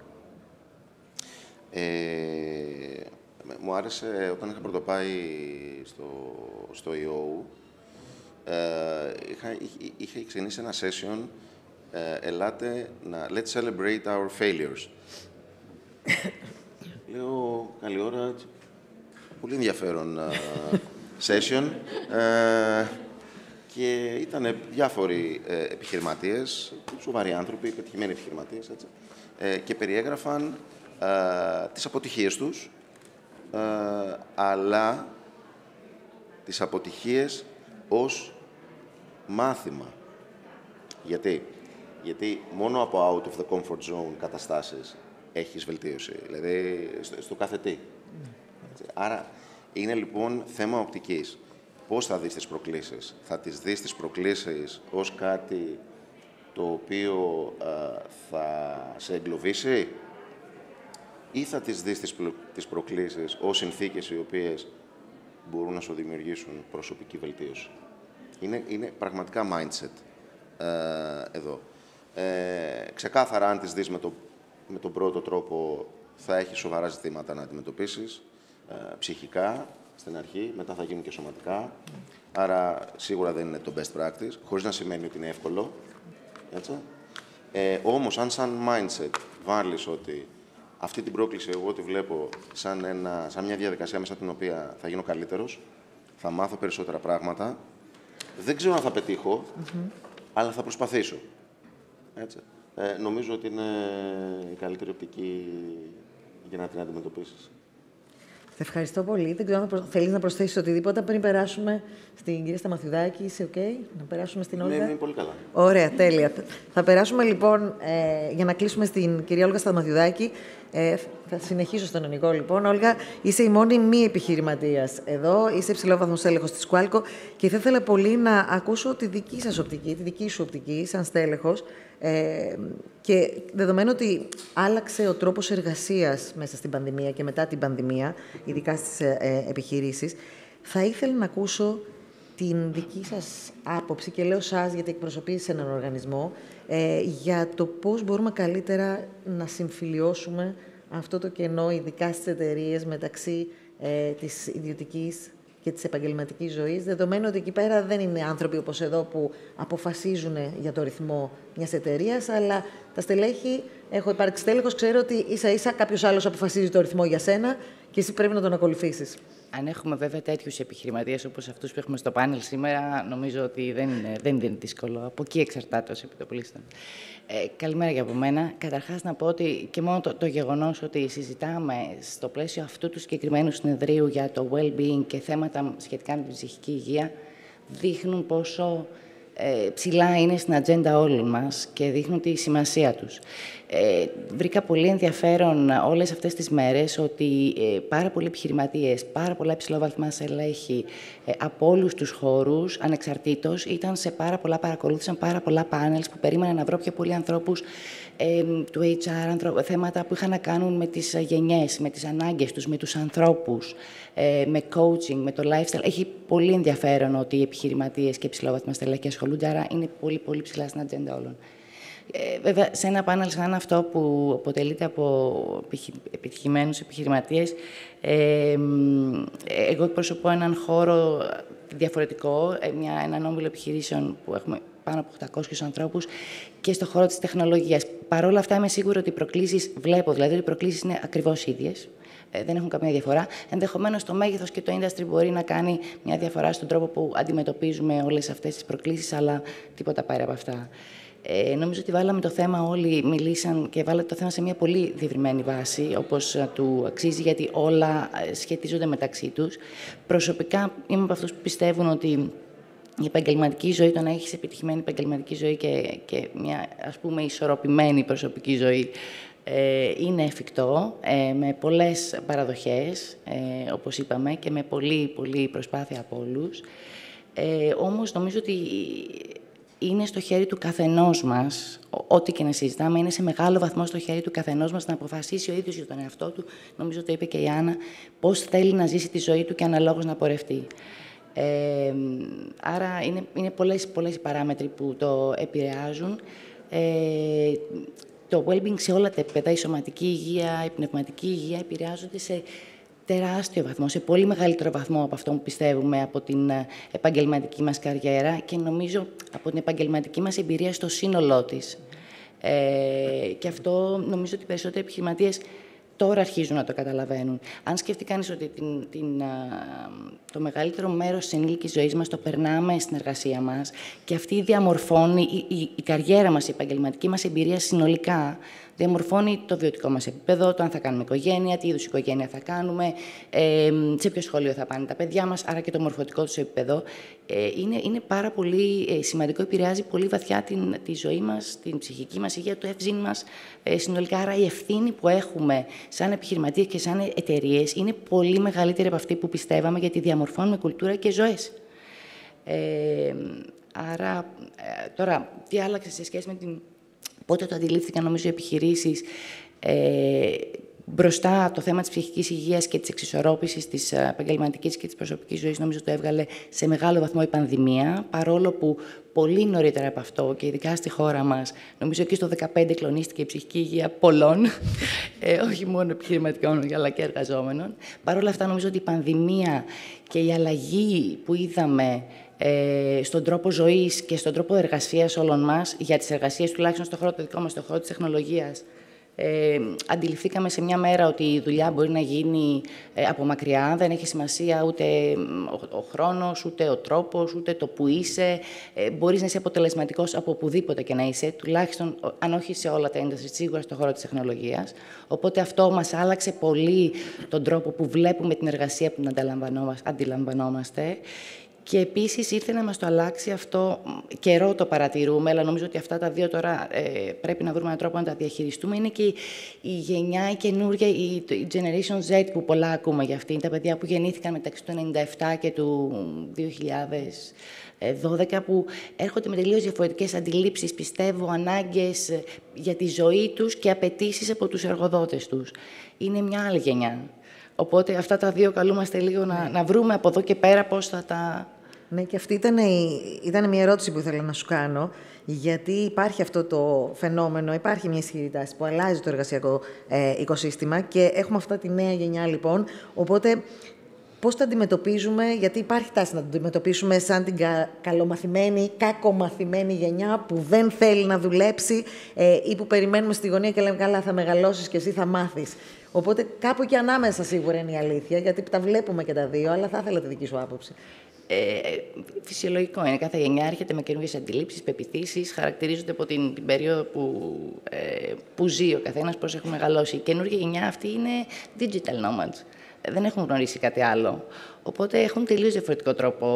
Μου άρεσε όταν είχα πρωτοπάει στο EO, είχα ξεκινήσει ένα session, ελάτε let's celebrate our failures. Λέω, καλή ώρα, πολύ ενδιαφέρον session. Και ήταν διάφοροι επιχειρηματίες, σοβαροί άνθρωποι, πετυχημένοι επιχειρηματίες, έτσι, και περιέγραφαν τις αποτυχίες τους, αλλά τις αποτυχίες ως μάθημα. Γιατί μόνο από out of the comfort zone καταστάσεις έχεις βελτίωση, δηλαδή στο κάθε τι. Άρα είναι λοιπόν θέμα οπτικής. Πώς θα δεις τις προκλήσεις? Θα τις δεις τις προκλήσεις ως κάτι το οποίο θα σε εγκλωβίσει, ή θα τις δεις τις προκλήσεις ως συνθήκες οι οποίες μπορούν να σου δημιουργήσουν προσωπική βελτίωση? Είναι πραγματικά mindset εδώ. Ξεκάθαρα, αν τις δεις με τον πρώτο τρόπο, θα έχεις σοβαρά ζητήματα να αντιμετωπίσεις, ψυχικά στην αρχή, μετά θα γίνουν και σωματικά. Άρα, σίγουρα δεν είναι το best practice, χωρίς να σημαίνει ότι είναι εύκολο. Έτσι. Όμως, αν σαν mindset βάλεις ότι αυτή την πρόκληση εγώ τη βλέπω σαν μια διαδικασία μέσα την οποία θα γίνω καλύτερος, θα μάθω περισσότερα πράγματα, δεν ξέρω αν θα πετύχω, αλλά θα προσπαθήσω. Έτσι. Νομίζω ότι είναι η καλύτερη οπτική για να την αντιμετωπίσεις. Σε ευχαριστώ πολύ. Δεν ξέρω αν θέλεις να προσθέσεις οτιδήποτε πριν περάσουμε στην κυρία Σταμαθιουδάκη. Είσαι OK? Να περάσουμε στην Όλγα? Ναι, είναι πολύ καλά. Ωραία, τέλεια. Θα περάσουμε λοιπόν, για να κλείσουμε στην κυρία Όλγα Σταμαθιουδάκη. Θα συνεχίσω στον Νικό, λοιπόν. Όλγα, είσαι η μόνη μη επιχειρηματίας εδώ, είσαι υψηλόβαθμος στέλεχος της Qualco και θα ήθελα πολύ να ακούσω τη δική σας οπτική, τη δική σου οπτική σαν στέλεχος, και δεδομένου ότι άλλαξε ο τρόπος εργασίας μέσα στην πανδημία και μετά την πανδημία, ειδικά στις επιχειρήσεις, θα ήθελα να ακούσω την δική σας άποψη, και λέω σας γιατί εκπροσωπείς έναν οργανισμό, για το πώς μπορούμε καλύτερα να συμφιλιώσουμε αυτό το κενό, ειδικά στις εταιρείες, μεταξύ της ιδιωτικής και της επαγγελματικής ζωής, δεδομένου ότι εκεί πέρα δεν είναι άνθρωποι όπως εδώ που αποφασίζουν για το ρυθμό μιας εταιρείας, αλλά τα στελέχη, έχω υπάρξει στέλεχος, ξέρω ότι ίσα-ίσα κάποιος άλλος αποφασίζει το ρυθμό για σένα και εσύ πρέπει να τον ακολουθήσεις. Αν έχουμε βέβαια τέτοιους επιχειρηματίες όπως αυτούς που έχουμε στο πάνελ σήμερα, νομίζω ότι δεν είναι δύσκολο. Από εκεί εξαρτάται ως επιτοπλίστων. Καλημέρα και από μένα. Καταρχάς να πω ότι και μόνο το γεγονός ότι συζητάμε στο πλαίσιο αυτού του συγκεκριμένου συνεδρίου για το well-being και θέματα σχετικά με την ψυχική υγεία δείχνουν πόσο ψηλά είναι στην ατζέντα όλων μας και δείχνουν τη σημασία τους. Βρήκα πολύ ενδιαφέρον όλες αυτές τις μέρες ότι πάρα πολλοί επιχειρηματίες, πάρα πολλά υψηλόβαθμα στελέχη από όλους τους χώρους, ανεξαρτήτως, ήταν σε πάρα πολλά, παρακολούθησαν πάρα πολλά πάνελς που περίμεναν να βρω πιο πολλοί ανθρώπους του HR, θέματα που είχαν να κάνουν με τις γενιές, με τις ανάγκες τους, με τους ανθρώπους, με coaching, με το lifestyle. Έχει πολύ ενδιαφέρον ότι οι επιχειρηματίες και υψηλόβαθμα στελέχη ασχολούνται, άρα είναι πολύ, πολύ ψηλά στην ατζέντα όλων. Βέβαια, σε ένα πάνελ σαν αυτό που αποτελείται από επιτυχημένους επιχειρηματίες, εγώ εκπροσωπώ έναν χώρο διαφορετικό, έναν όμιλο επιχειρήσεων που έχουμε πάνω από 800 ανθρώπους και στον χώρο της τεχνολογίας. Παρ' όλα αυτά, είμαι σίγουρη ότι οι προκλήσεις, βλέπω δηλαδή ότι οι προκλήσεις είναι ακριβώς ίδιες. Δεν έχουν καμία διαφορά. Ενδεχομένως το μέγεθος και το industry μπορεί να κάνει μια διαφορά στον τρόπο που αντιμετωπίζουμε όλες αυτές τις προκλήσεις, αλλά τίποτα πέρα από αυτά. Νομίζω ότι βάλαμε το θέμα, όλοι μιλήσαν και βάλατε το θέμα σε μια πολύ διευρυμένη βάση, όπως του αξίζει, γιατί όλα σχετίζονται μεταξύ τους. Προσωπικά είμαι από αυτούς που πιστεύουν ότι η επαγγελματική ζωή, το να έχεις επιτυχημένη επαγγελματική ζωή και μια, ας πούμε, ισορροπημένη προσωπική ζωή, είναι εφικτό, με πολλές παραδοχές, όπως είπαμε, και με πολύ προσπάθεια από όλους. Όμως νομίζω ότι είναι στο χέρι του καθενός μας, ό,τι και να συζητάμε, είναι σε μεγάλο βαθμό στο χέρι του καθενός μας να αποφασίσει ο ίδιος για τον εαυτό του, νομίζω το είπε και η Άννα, πώς θέλει να ζήσει τη ζωή του και αναλόγως να πορευτεί. Άρα είναι πολλές οι παράμετροι που το επηρεάζουν. Το well-being σε όλα τα επίπεδα, η σωματική υγεία, η πνευματική υγεία επηρεάζονται σε τεράστιο βαθμό, σε πολύ μεγαλύτερο βαθμό από αυτό που πιστεύουμε από την επαγγελματική μας καριέρα και νομίζω από την επαγγελματική μας εμπειρία στο σύνολό της. Και αυτό νομίζω ότι οι περισσότεροι επιχειρηματίες τώρα αρχίζουν να το καταλαβαίνουν. Αν σκεφτεί κανείς ότι το μεγαλύτερο μέρος της ενήλικης ζωής μας το περνάμε στην εργασία μας και αυτή διαμορφώνει η καριέρα μας, η επαγγελματική μας εμπειρία συνολικά, διαμορφώνει το βιωτικό μας επίπεδο, το αν θα κάνουμε οικογένεια, τι είδους οικογένεια θα κάνουμε, σε ποιο σχολείο θα πάνε τα παιδιά μας, άρα και το μορφωτικό τους επίπεδο. Είναι πάρα πολύ σημαντικό, επηρεάζει πολύ βαθιά τη ζωή μας, την ψυχική μας υγεία, το ευζήν μας συνολικά. Άρα η ευθύνη που έχουμε σαν επιχειρηματίες και σαν εταιρείες είναι πολύ μεγαλύτερη από αυτή που πιστεύαμε, γιατί διαμορφώνουμε κουλτούρα και ζωές. Άρα, τώρα, τι άλλαξε σε σχέση με την... Πότε το αντιλήφθηκαν, νομίζω, οι επιχειρήσεις, μπροστά το θέμα της ψυχικής υγείας και της εξισορρόπησης της επαγγελματικής και της προσωπικής ζωής, νομίζω το έβγαλε σε μεγάλο βαθμό η πανδημία, παρόλο που πολύ νωρίτερα από αυτό και ειδικά στη χώρα μας, νομίζω εκεί στο 2015 κλονίστηκε η ψυχική υγεία πολλών, όχι μόνο επιχειρηματικών αλλά και εργαζόμενων. Παρ' όλα αυτά, νομίζω ότι η πανδημία και η αλλαγή που είδαμε στον τρόπο ζωής και στον τρόπο εργασίας όλων μας, για τις εργασίες τουλάχιστον στον χώρο το δικό μας, στον χώρο της τεχνολογίας, αντιληφθήκαμε σε μια μέρα ότι η δουλειά μπορεί να γίνει από μακριά, δεν έχει σημασία ούτε ο χρόνος, ούτε ο τρόπος, ούτε το που είσαι. Μπορείς να είσαι αποτελεσματικός από οπουδήποτε και να είσαι, τουλάχιστον αν όχι σε όλα τα industry, σίγουρα στον χώρο της τεχνολογίας. Οπότε αυτό μας άλλαξε πολύ τον τρόπο που βλέπουμε την εργασία που αντιλαμβανόμαστε. Και επίσης ήρθε να μας το αλλάξει αυτό, καιρό το παρατηρούμε, αλλά νομίζω ότι αυτά τα δύο τώρα πρέπει να βρούμε έναν τρόπο να τα διαχειριστούμε. Είναι και η γενιά, η καινούργια, η Generation Z που πολλά ακούμε για αυτήν, τα παιδιά που γεννήθηκαν μεταξύ του 1997 και του 2012, που έρχονται με τελείως διαφορετικές αντιλήψεις, πιστεύω, ανάγκες για τη ζωή τους και απαιτήσεις από τους εργοδότες τους. Είναι μια άλλη γενιά. Οπότε αυτά τα δύο καλούμαστε λίγο να βρούμε από εδώ και πέρα πώς θα τα... Ναι, και αυτή ήταν μια ερώτηση που ήθελα να σου κάνω, γιατί υπάρχει αυτό το φαινόμενο, υπάρχει μια ισχυρή τάση που αλλάζει το εργασιακό οικοσύστημα και έχουμε αυτά τη νέα γενιά, λοιπόν. Οπότε, πώς τα αντιμετωπίζουμε, γιατί υπάρχει τάση να το αντιμετωπίσουμε σαν την καλομαθημένη, κακομαθημένη γενιά που δεν θέλει να δουλέψει ή που περιμένουμε στη γωνία και λέμε καλά, θα μεγαλώσεις και εσύ θα μάθεις. Οπότε κάπου εκεί ανάμεσα σίγουρα είναι η αλήθεια, γιατί τα βλέπουμε και τα δύο, αλλά θα ήθελα τη δική σου άποψη. Φυσιολογικό είναι. Κάθε γενιά έρχεται με καινούργιες αντιλήψεις, πεποιθήσεις, χαρακτηρίζονται από την περίοδο που ζει ο καθένας, πώς έχουν μεγαλώσει. Η καινούργια γενιά αυτή είναι digital nomads. Δεν έχουν γνωρίσει κάτι άλλο. Οπότε έχουν τελείως διαφορετικό τρόπο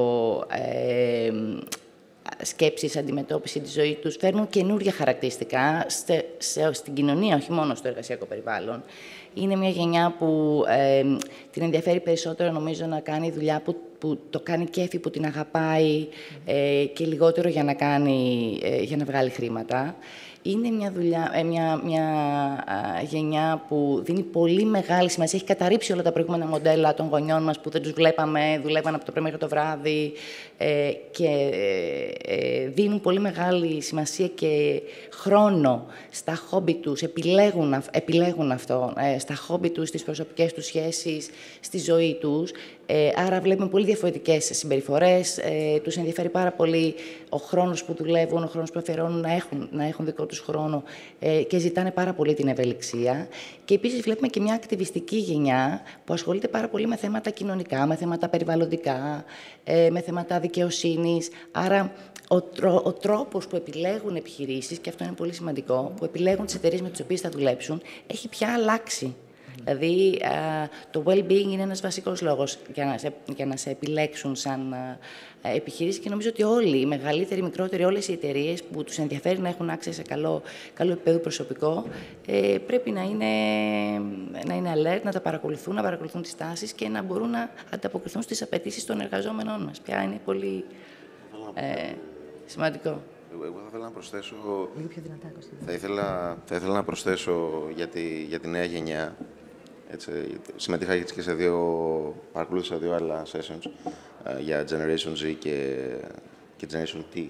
σκέψης, αντιμετώπιση της ζωής τους. Φέρνουν καινούργια χαρακτηριστικά στην κοινωνία, όχι μόνο στο εργασιακό περιβάλλον. Είναι μια γενιά που την ενδιαφέρει περισσότερο, νομίζω, να κάνει δουλειά που το κάνει κέφι, που την αγαπάει και λιγότερο για να βγάλει χρήματα. Είναι μια γενιά που δίνει πολύ μεγάλη σημασία. Έχει καταρρύψει όλα τα προηγούμενα μοντέλα των γονιών μας που δεν τους βλέπαμε, δουλεύαν από το πρωί μέχρι το βράδυ και δίνουν πολύ μεγάλη σημασία και χρόνο στα χόμπι τους, επιλέγουν αυτό, στα χόμπι τους, στις προσωπικές τους σχέσεις, στη ζωή τους. Άρα βλέπουμε πολύ διαφορετικές συμπεριφορές. Τους ενδιαφέρει πάρα πολύ ο χρόνος που δουλεύουν, ο χρόνος που αφιερώνουν να έχουν δικό τους χρόνο και ζητάνε πάρα πολύ την ευελιξία. Και επίσης βλέπουμε και μια ακτιβιστική γενιά που ασχολείται πάρα πολύ με θέματα κοινωνικά, με θέματα περιβαλλοντικά, με θέματα δικαιοσύνης. Άρα ο τρόπος που επιλέγουν επιχειρήσεις, και αυτό είναι πολύ σημαντικό, που επιλέγουν τις εταιρείες με τις οποίες θα δουλέψουν, έχει πια αλλάξει. Δηλαδή, το well-being είναι ένας βασικός λόγος για να σε επιλέξουν σαν επιχειρήσεις και νομίζω ότι όλοι, οι μεγαλύτεροι, οι μικρότεροι, όλες οι εταιρείες που τους ενδιαφέρει να έχουν access σε καλό επίπεδο προσωπικό, πρέπει να είναι alert, να τα παρακολουθούν, να παρακολουθούν τις τάσεις και να μπορούν να ανταποκριθούν στις απαιτήσεις των εργαζόμενών μας. Πια είναι πολύ σημαντικό. Εγώ θα ήθελα να προσθέσω. Λίγο πιο δυνατά, Κώστα. Θα ήθελα να προσθέσω για τη νέα γενιά. Έτσι, συμμετείχα και παρακολούθησα δύο άλλα sessions για Generation Z και Generation T.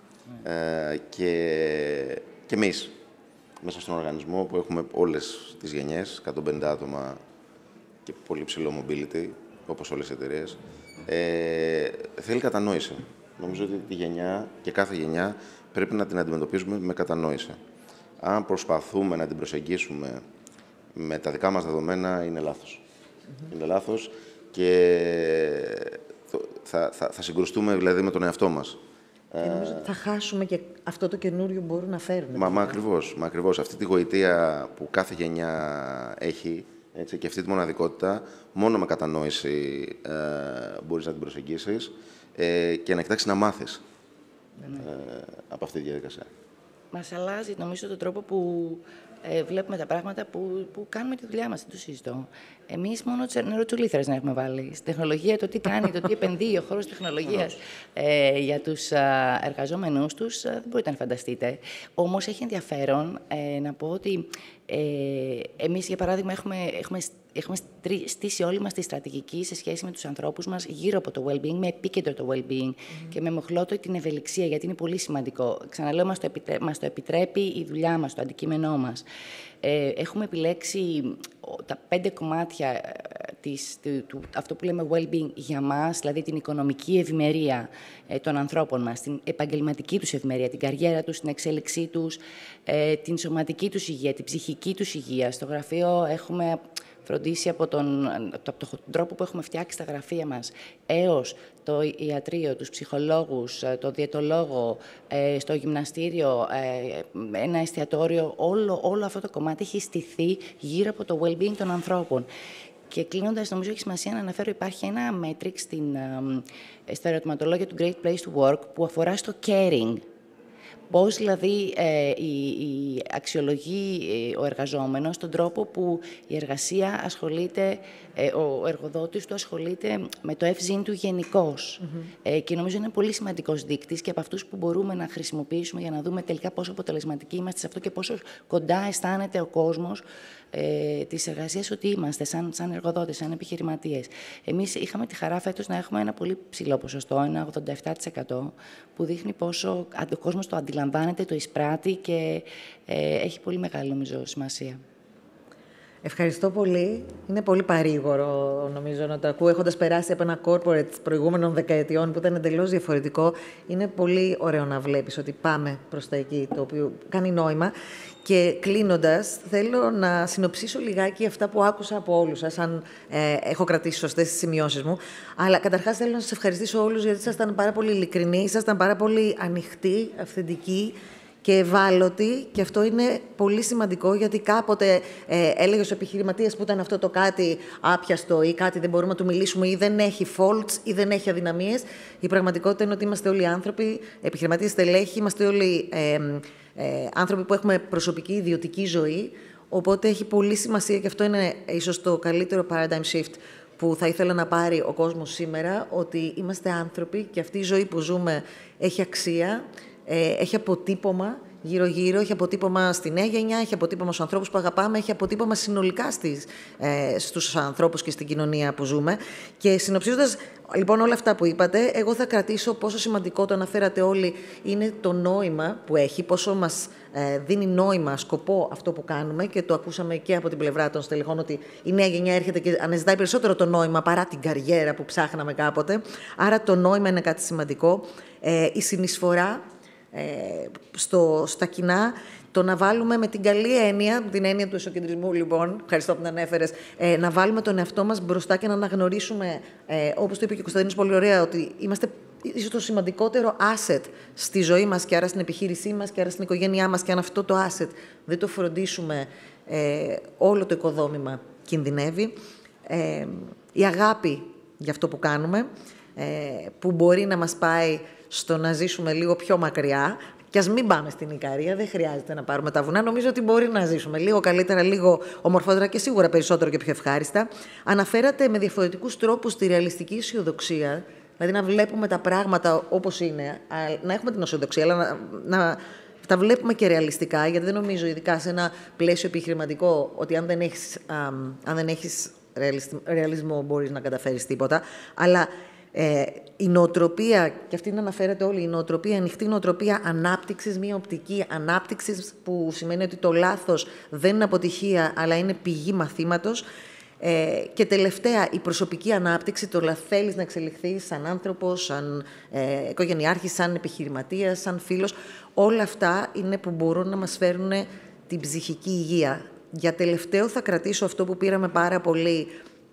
Και εμείς, μέσα στον οργανισμό που έχουμε όλες τις γενιές, 150 άτομα και πολύ ψηλό mobility, όπως όλες οι εταιρείες, θέλει κατανόηση. Νομίζω ότι τη γενιά και κάθε γενιά πρέπει να την αντιμετωπίζουμε με κατανόηση. Αν προσπαθούμε να την προσεγγίσουμε με τα δικά μας δεδομένα, είναι λάθος. Είναι λάθος και θα συγκρουστούμε δηλαδή με τον εαυτό μας. Και νομίζω ότι θα χάσουμε και αυτό το καινούριο που μπορούν να φέρουν. Μα ακριβώς. Αυτή τη γοητεία που κάθε γενιά έχει, έτσι, και αυτή τη μοναδικότητα, μόνο με κατανόηση μπορείς να την προσεγγίσεις και να κοιτάξεις να μάθεις από αυτή τη διαδικασία. Μας αλλάζει, νομίζω, τον τρόπο που βλέπουμε τα πράγματα, που κάνουμε τη δουλειά μας, δεν το συζητώ. Εμείς μόνο νεροτσουλήθρες να έχουμε βάλει. Στην τεχνολογία, το τι κάνει, το τι επενδύει ο χώρος τεχνολογίας για τους εργαζόμενούς τους, δεν μπορείτε να φανταστείτε. Όμως έχει ενδιαφέρον να πω ότι εμείς, για παράδειγμα, έχουμε στήσει όλη μας τη στρατηγική σε σχέση με τους ανθρώπους μας γύρω από το well-being, με επίκεντρο το well-being και με μοχλότο την ευελιξία, γιατί είναι πολύ σημαντικό. Ξαναλέω, μας το επιτρέπει η δουλειά μας, το αντικείμενό μας. Έχουμε επιλέξει τα 5 κομμάτια αυτό που λέμε well-being για μας, δηλαδή την οικονομική ευημερία των ανθρώπων μας, την επαγγελματική τους ευημερία, την καριέρα τους, την εξέλιξή τους, την σωματική τους υγεία, την ψυχική τους υγεία. Στο γραφείο έχουμε φροντίσει από τον τρόπο που έχουμε φτιάξει τα γραφεία μας έως το ιατρείο, τους ψυχολόγους, το διαιτολόγο, στο γυμναστήριο, ένα εστιατόριο, όλο αυτό το κομμάτι έχει στηθεί γύρω από το well-being των ανθρώπων. Και κλείνοντας, νομίζω έχει σημασία να αναφέρω, υπάρχει ένα metric στο ερωτηματολόγιο του Great Place to Work που αφορά στο caring. Πώς δηλαδή αξιολογεί ο εργαζόμενος τον τρόπο που η εργασία ασχολείται, ο εργοδότης του ασχολείται με το ευζήν του γενικώς. Και νομίζω είναι πολύ σημαντικός δείκτης και από αυτούς που μπορούμε να χρησιμοποιήσουμε για να δούμε τελικά πόσο αποτελεσματικοί είμαστε σε αυτό και πόσο κοντά αισθάνεται ο κόσμος της εργασίας ότι είμαστε σαν εργοδότες, σαν επιχειρηματίες. Εμείς είχαμε τη χαρά φέτος να έχουμε ένα πολύ ψηλό ποσοστό, ένα 87%, που δείχνει πόσο ο κόσμος το αντιλαμβάνεται, το εισπράττει και έχει πολύ μεγάλη, νομίζω, σημασία. Ευχαριστώ πολύ. Είναι πολύ παρήγορο, νομίζω, να το ακούω. Έχοντας περάσει από ένα corporate προηγούμενων δεκαετιών που ήταν εντελώς διαφορετικό, είναι πολύ ωραίο να βλέπεις ότι πάμε προς τα εκεί, το οποίο κάνει νόημα. Και κλείνοντας, θέλω να συνοψίσω λιγάκι αυτά που άκουσα από όλους σας, αν έχω κρατήσει σωστές τις σημειώσεις μου. Αλλά καταρχάς θέλω να σας ευχαριστήσω όλους, γιατί ήσασταν πάρα πολύ ειλικρινοί, ήσασταν πάρα πολύ ανοιχτοί, αυθεντικοί και ευάλωτοι. Και αυτό είναι πολύ σημαντικό, γιατί κάποτε έλεγε στους επιχειρηματίες που ήταν αυτό το κάτι άπιαστο ή κάτι δεν μπορούμε να του μιλήσουμε ή δεν έχει faults ή δεν έχει αδυναμίες. Η πραγματικότητα είναι ότι είμαστε όλοι άνθρωποι, επιχειρηματίες, στελέχοι, είμαστε όλοι άνθρωποι που έχουμε προσωπική, ιδιωτική ζωή, οπότε έχει πολύ σημασία και αυτό είναι ίσως το καλύτερο paradigm shift που θα ήθελα να πάρει ο κόσμος σήμερα, ότι είμαστε άνθρωποι και αυτή η ζωή που ζούμε έχει αξία, έχει αποτύπωμα γύρω-γύρω, έχει αποτύπωμα στη νέα γενιά, έχει αποτύπωμα στους ανθρώπους που αγαπάμε, έχει αποτύπωμα συνολικά στους ανθρώπους και στην κοινωνία που ζούμε. Και συνοψίζοντας λοιπόν όλα αυτά που είπατε, εγώ θα κρατήσω πόσο σημαντικό, το αναφέρατε όλοι, είναι το νόημα που έχει, πόσο μας δίνει νόημα, σκοπό αυτό που κάνουμε, και το ακούσαμε και από την πλευρά των στελεχών ότι η νέα γενιά έρχεται και αναζητάει περισσότερο το νόημα παρά την καριέρα που ψάχναμε κάποτε. Άρα το νόημα είναι κάτι σημαντικό. Η συνεισφορά στα κοινά, το να βάλουμε με την καλή έννοια, την έννοια του εσωκεντρισμού, λοιπόν, ευχαριστώ που την ανέφερες, να βάλουμε τον εαυτό μας μπροστά και να αναγνωρίσουμε, όπως το είπε και ο Κωνσταντίνος πολύ ωραία, ότι είμαστε ίσως το σημαντικότερο asset στη ζωή μας και άρα στην επιχείρησή μας και άρα στην οικογένειά μας, και αν αυτό το asset δεν το φροντίσουμε, όλο το οικοδόμημα κινδυνεύει. Η αγάπη για αυτό που κάνουμε, που μπορεί να μας πάει στο να ζήσουμε λίγο πιο μακριά. Και ας μην πάμε στην Ικαρία, δεν χρειάζεται να πάρουμε τα βουνά. Νομίζω ότι μπορεί να ζήσουμε λίγο καλύτερα, λίγο ομορφότερα και σίγουρα περισσότερο και πιο ευχάριστα. Αναφέρατε με διαφορετικούς τρόπους τη ρεαλιστική αισιοδοξία, δηλαδή να βλέπουμε τα πράγματα όπως είναι, να έχουμε την αισιοδοξία, αλλά να τα βλέπουμε και ρεαλιστικά, γιατί δεν νομίζω, ειδικά σε ένα πλαίσιο επιχειρηματικό, ότι αν δεν έχεις ρεαλισμό μπορείς να καταφέρεις τίποτα. Αλλά η νοοτροπία, και αυτή την αναφέρεται όλοι, η νοοτροπία, η ανοιχτή νοοτροπία ανάπτυξης, μια οπτική ανάπτυξης που σημαίνει ότι το λάθος δεν είναι αποτυχία, αλλά είναι πηγή μαθήματος. Και τελευταία, η προσωπική ανάπτυξη, το να θέλεις να εξελιχθείς σαν άνθρωπος, σαν οικογενειάρχης, σαν επιχειρηματίας, σαν φίλος. Όλα αυτά είναι που μπορούν να μας φέρουν την ψυχική υγεία. Για τελευταίο θα κρατήσω αυτό που πήραμε πάρα πολύ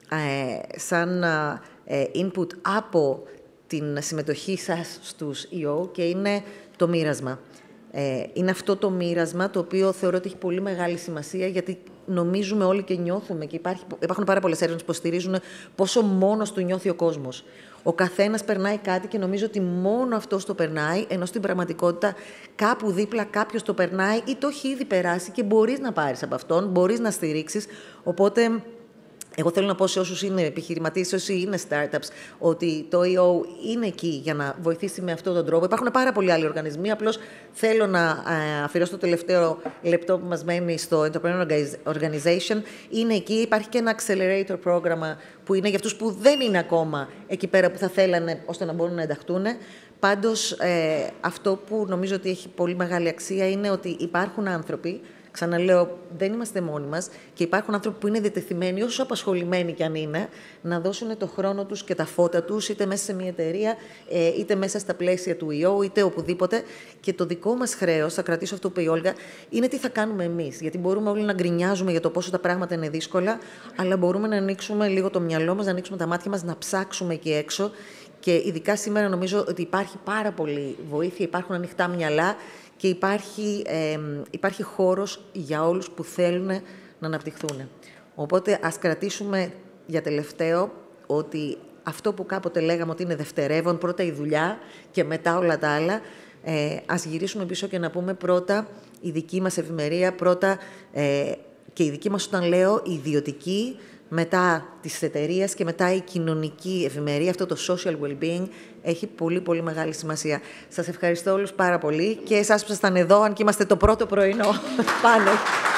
σαν input από την συμμετοχή σας στους EO, και είναι το μοίρασμα. Είναι αυτό το μοίρασμα το οποίο θεωρώ ότι έχει πολύ μεγάλη σημασία, γιατί νομίζουμε όλοι και νιώθουμε, και υπάρχουν πάρα πολλές έρευνες που υποστηρίζουν πόσο μόνος του νιώθει ο κόσμος. Ο καθένας περνάει κάτι και νομίζω ότι μόνο αυτός το περνάει, ενώ στην πραγματικότητα κάπου δίπλα κάποιος το περνάει ή το έχει ήδη περάσει και μπορείς να πάρεις από αυτόν, μπορείς να στηρίξεις. Οπότε εγώ θέλω να πω σε όσους είναι επιχειρηματίες, σε όσοι είναι startups, ότι το EO είναι εκεί για να βοηθήσει με αυτόν τον τρόπο. Υπάρχουν πάρα πολλοί άλλοι οργανισμοί. Απλώς θέλω να αφιερώσω το τελευταίο λεπτό που μας μένει στο Entrepreneur Organization. Είναι εκεί. Υπάρχει και ένα accelerator πρόγραμμα που είναι για αυτούς που δεν είναι ακόμα εκεί πέρα που θα θέλανε, ώστε να μπορούν να ενταχθούν. Πάντως, αυτό που νομίζω ότι έχει πολύ μεγάλη αξία είναι ότι υπάρχουν άνθρωποι. Ξαναλέω, δεν είμαστε μόνοι μας, και υπάρχουν άνθρωποι που είναι διατεθειμένοι, όσο απασχολημένοι κι αν είναι, να δώσουν το χρόνο τους και τα φώτα τους, είτε μέσα σε μια εταιρεία, είτε μέσα στα πλαίσια του EO, είτε οπουδήποτε. Και το δικό μας χρέος, θα κρατήσω αυτό που είπε η Όλγα, είναι τι θα κάνουμε εμείς. Γιατί μπορούμε όλοι να γκρινιάζουμε για το πόσο τα πράγματα είναι δύσκολα, αλλά μπορούμε να ανοίξουμε λίγο το μυαλό μας, να ανοίξουμε τα μάτια μας, να ψάξουμε εκεί έξω. Και ειδικά σήμερα νομίζω ότι υπάρχει πάρα πολύ βοήθεια, υπάρχουν ανοιχτά μυαλά. Και υπάρχει χώρος για όλους που θέλουν να αναπτυχθούν. Οπότε ας κρατήσουμε για τελευταίο ότι αυτό που κάποτε λέγαμε ότι είναι δευτερεύον, πρώτα η δουλειά και μετά όλα τα άλλα, ας γυρίσουμε πίσω και να πούμε πρώτα η δική μας ευημερία, πρώτα και η δική μας, όταν λέω η ιδιωτική, μετά της εταιρείας και μετά η κοινωνική ευημερία, αυτό το social well-being έχει πολύ πολύ μεγάλη σημασία. Σας ευχαριστώ όλους πάρα πολύ και εσάς που ήσασταν εδώ, αν και είμαστε το πρώτο πρωινό πάνελ.